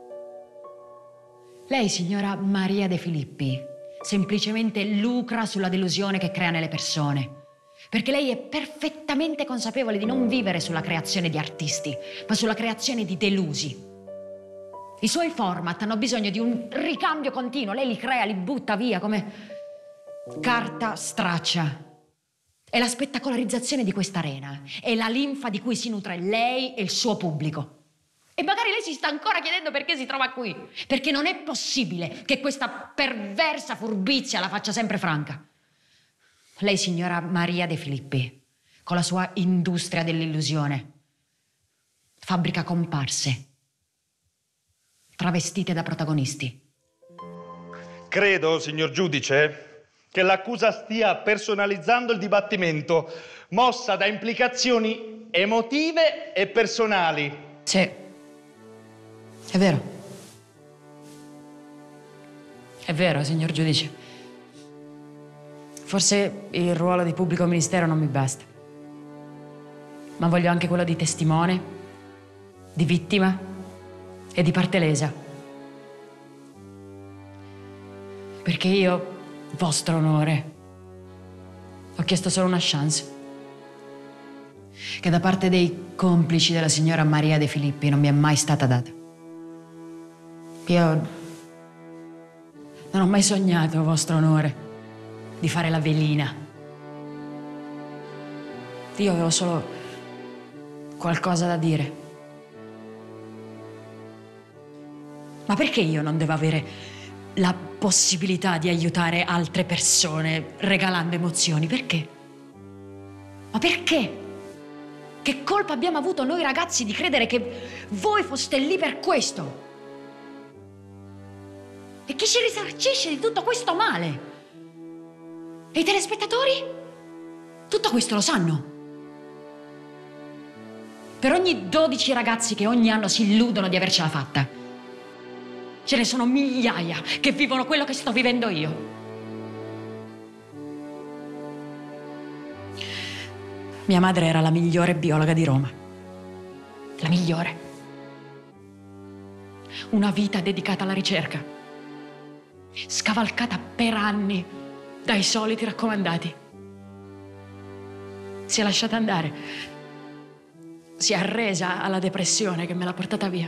Lei, signora Maria De Filippi, semplicemente lucra sulla delusione che crea nelle persone. Perché lei è perfettamente consapevole di non vivere sulla creazione di artisti, ma sulla creazione di delusi. I suoi format hanno bisogno di un ricambio continuo. Lei li crea, li butta via come carta straccia. È la spettacolarizzazione di quest'arena. È la linfa di cui si nutre lei e il suo pubblico. E magari lei si sta ancora chiedendo perché si trova qui. Perché non è possibile che questa perversa furbizia la faccia sempre franca. Lei, signora Maria De Filippi, con la sua industria dell'illusione, fabbrica comparse, travestite da protagonisti. Credo, signor giudice, che l'accusa stia personalizzando il dibattimento, mossa da implicazioni emotive e personali. Sì, è vero. È vero, signor giudice. Forse il ruolo di pubblico ministero non mi basta, ma voglio anche quello di testimone, di vittima e di parte lesa. Perché io, vostro onore, ho chiesto solo una chance, che da parte dei complici della signora Maria De Filippi non mi è mai stata data. Io non ho mai sognato, vostro onore, di fare la velina. Io avevo solo qualcosa da dire. Ma perché io non devo avere la possibilità di aiutare altre persone regalando emozioni? Perché? Ma perché? Che colpa abbiamo avuto noi ragazzi di credere che voi foste lì per questo? E chi ci risarcisce di tutto questo male? E i telespettatori? Tutto questo lo sanno. Per ogni dodici ragazzi che ogni anno si illudono di avercela fatta, ce ne sono migliaia che vivono quello che sto vivendo io. Mia madre era la migliore biologa di Roma. La migliore. Una vita dedicata alla ricerca. Scavalcata per anni dai soliti raccomandati. Si è lasciata andare. Si è arresa alla depressione che me l'ha portata via.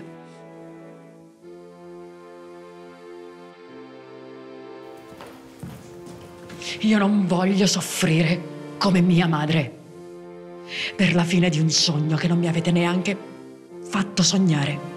Io non voglio soffrire come mia madre per la fine di un sogno che non mi avete neanche fatto sognare.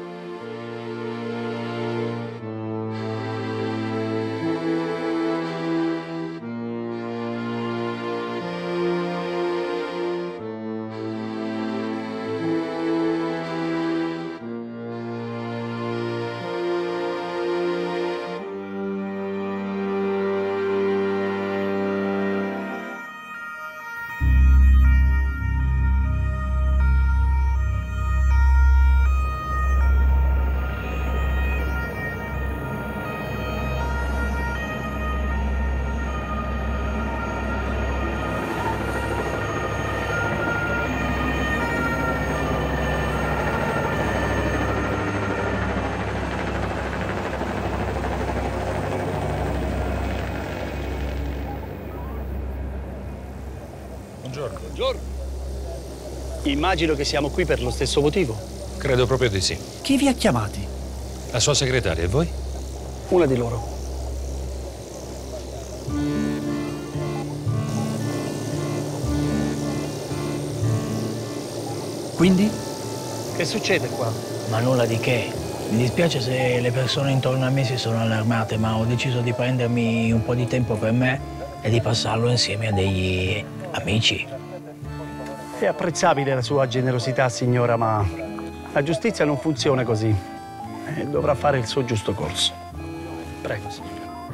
Buongiorno. Buongiorno. Immagino che siamo qui per lo stesso motivo. Credo proprio di sì. Chi vi ha chiamati? La sua segretaria, e voi? Una di loro. Quindi? Che succede qua? Ma nulla di che. Mi dispiace se le persone intorno a me si sono allarmate, ma ho deciso di prendermi un po' di tempo per me e di passarlo insieme a degli amici. È apprezzabile la sua generosità, signora, ma la giustizia non funziona così. E dovrà fare il suo giusto corso. Prego, signora.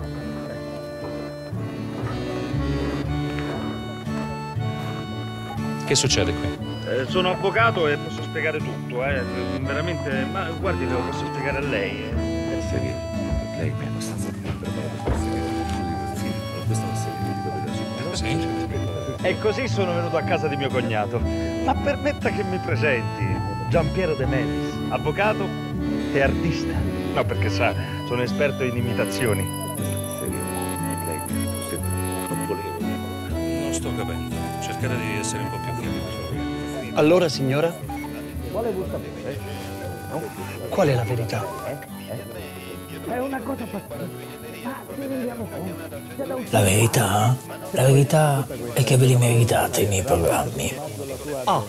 Che succede qui? Eh, sono avvocato e posso spiegare tutto, eh. Veramente, ma guardi, lo posso spiegare a lei. Eh. È serio. Lei mi è abbastanza preparato per spiegare. Questo è serio. Sì? E così sono venuto a casa di mio cognato. Ma permetta che mi presenti. Giampiero De Melis, avvocato e artista. No, perché sa, sono esperto in imitazioni. Serio? Lei non volevo. Non sto capendo. Cercare di essere un po' più chiaro. Allora, signora? Quale vuol sapere? Qual è la verità? È una cosa pazzesca. Ma ci rendiamo conto? La verità? La verità è che ve li meritate i miei programmi. Ah.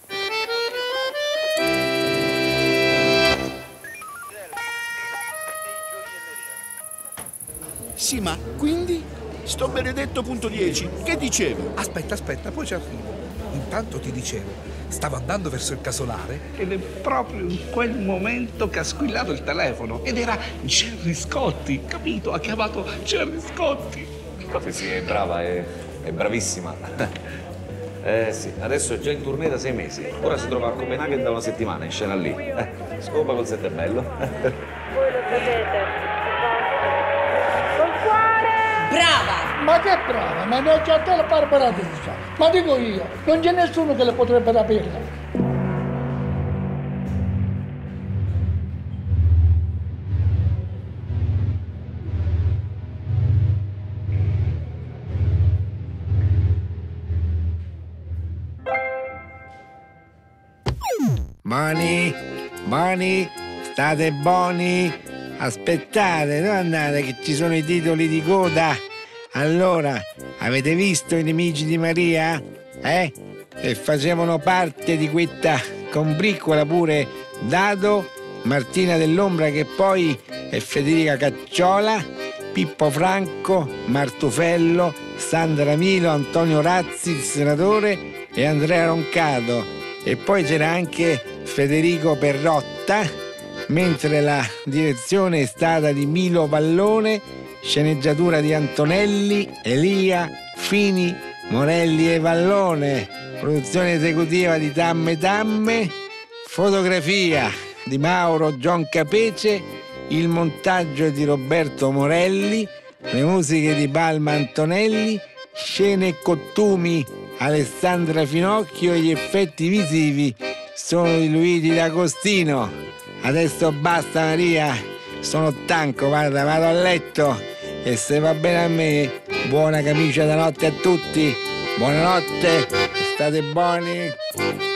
Sì, ma quindi? Sto benedetto punto dieci, che dicevo? Aspetta, aspetta, poi ci arrivo. Intanto ti dicevo, stavo andando verso il casolare ed è proprio in quel momento che ha squillato il telefono ed era Gerry Scotti, capito? Ha chiamato Gerry Scotti. Sì, sì, è brava, è, è bravissima. Eh sì, adesso è già in tournée da sei mesi. Ora si trova a Copenaghen da una settimana, in scena lì. Eh, scopa col sette bello. Voi lo sapete. Col cuore! Brava! Ma che brava, ma ne ho già te la Barbara D'Urso. Ma dico io, non c'è nessuno che le potrebbe rapirla. Buoni, buoni, state buoni, aspettate, non andate che ci sono i titoli di coda. Allora, avete visto i nemici di Maria? Eh? E facevano parte di questa combriccola pure Dado, Martina Dell'Ombra, che poi è Federica Cacciola, Pippo Franco, Martufello, Sandra Milo, Antonio Razzi, il senatore, e Andrea Roncato. E poi c'era anche Federico Perrotta, mentre la direzione è stata di Milo Pallone, sceneggiatura di Antonelli, Elia, Fini, Morelli e Vallone, produzione esecutiva di Tamme Tamme, fotografia di Mauro John Capece, il montaggio di Roberto Morelli, le musiche di Balma Antonelli, scene e costumi Alessandra Finocchio e gli effetti visivi sono di Luigi D'Agostino. Adesso basta Maria, sono stanco, guarda, vado a letto e se va bene a me, buona camicia da notte a tutti. Buonanotte, state buoni.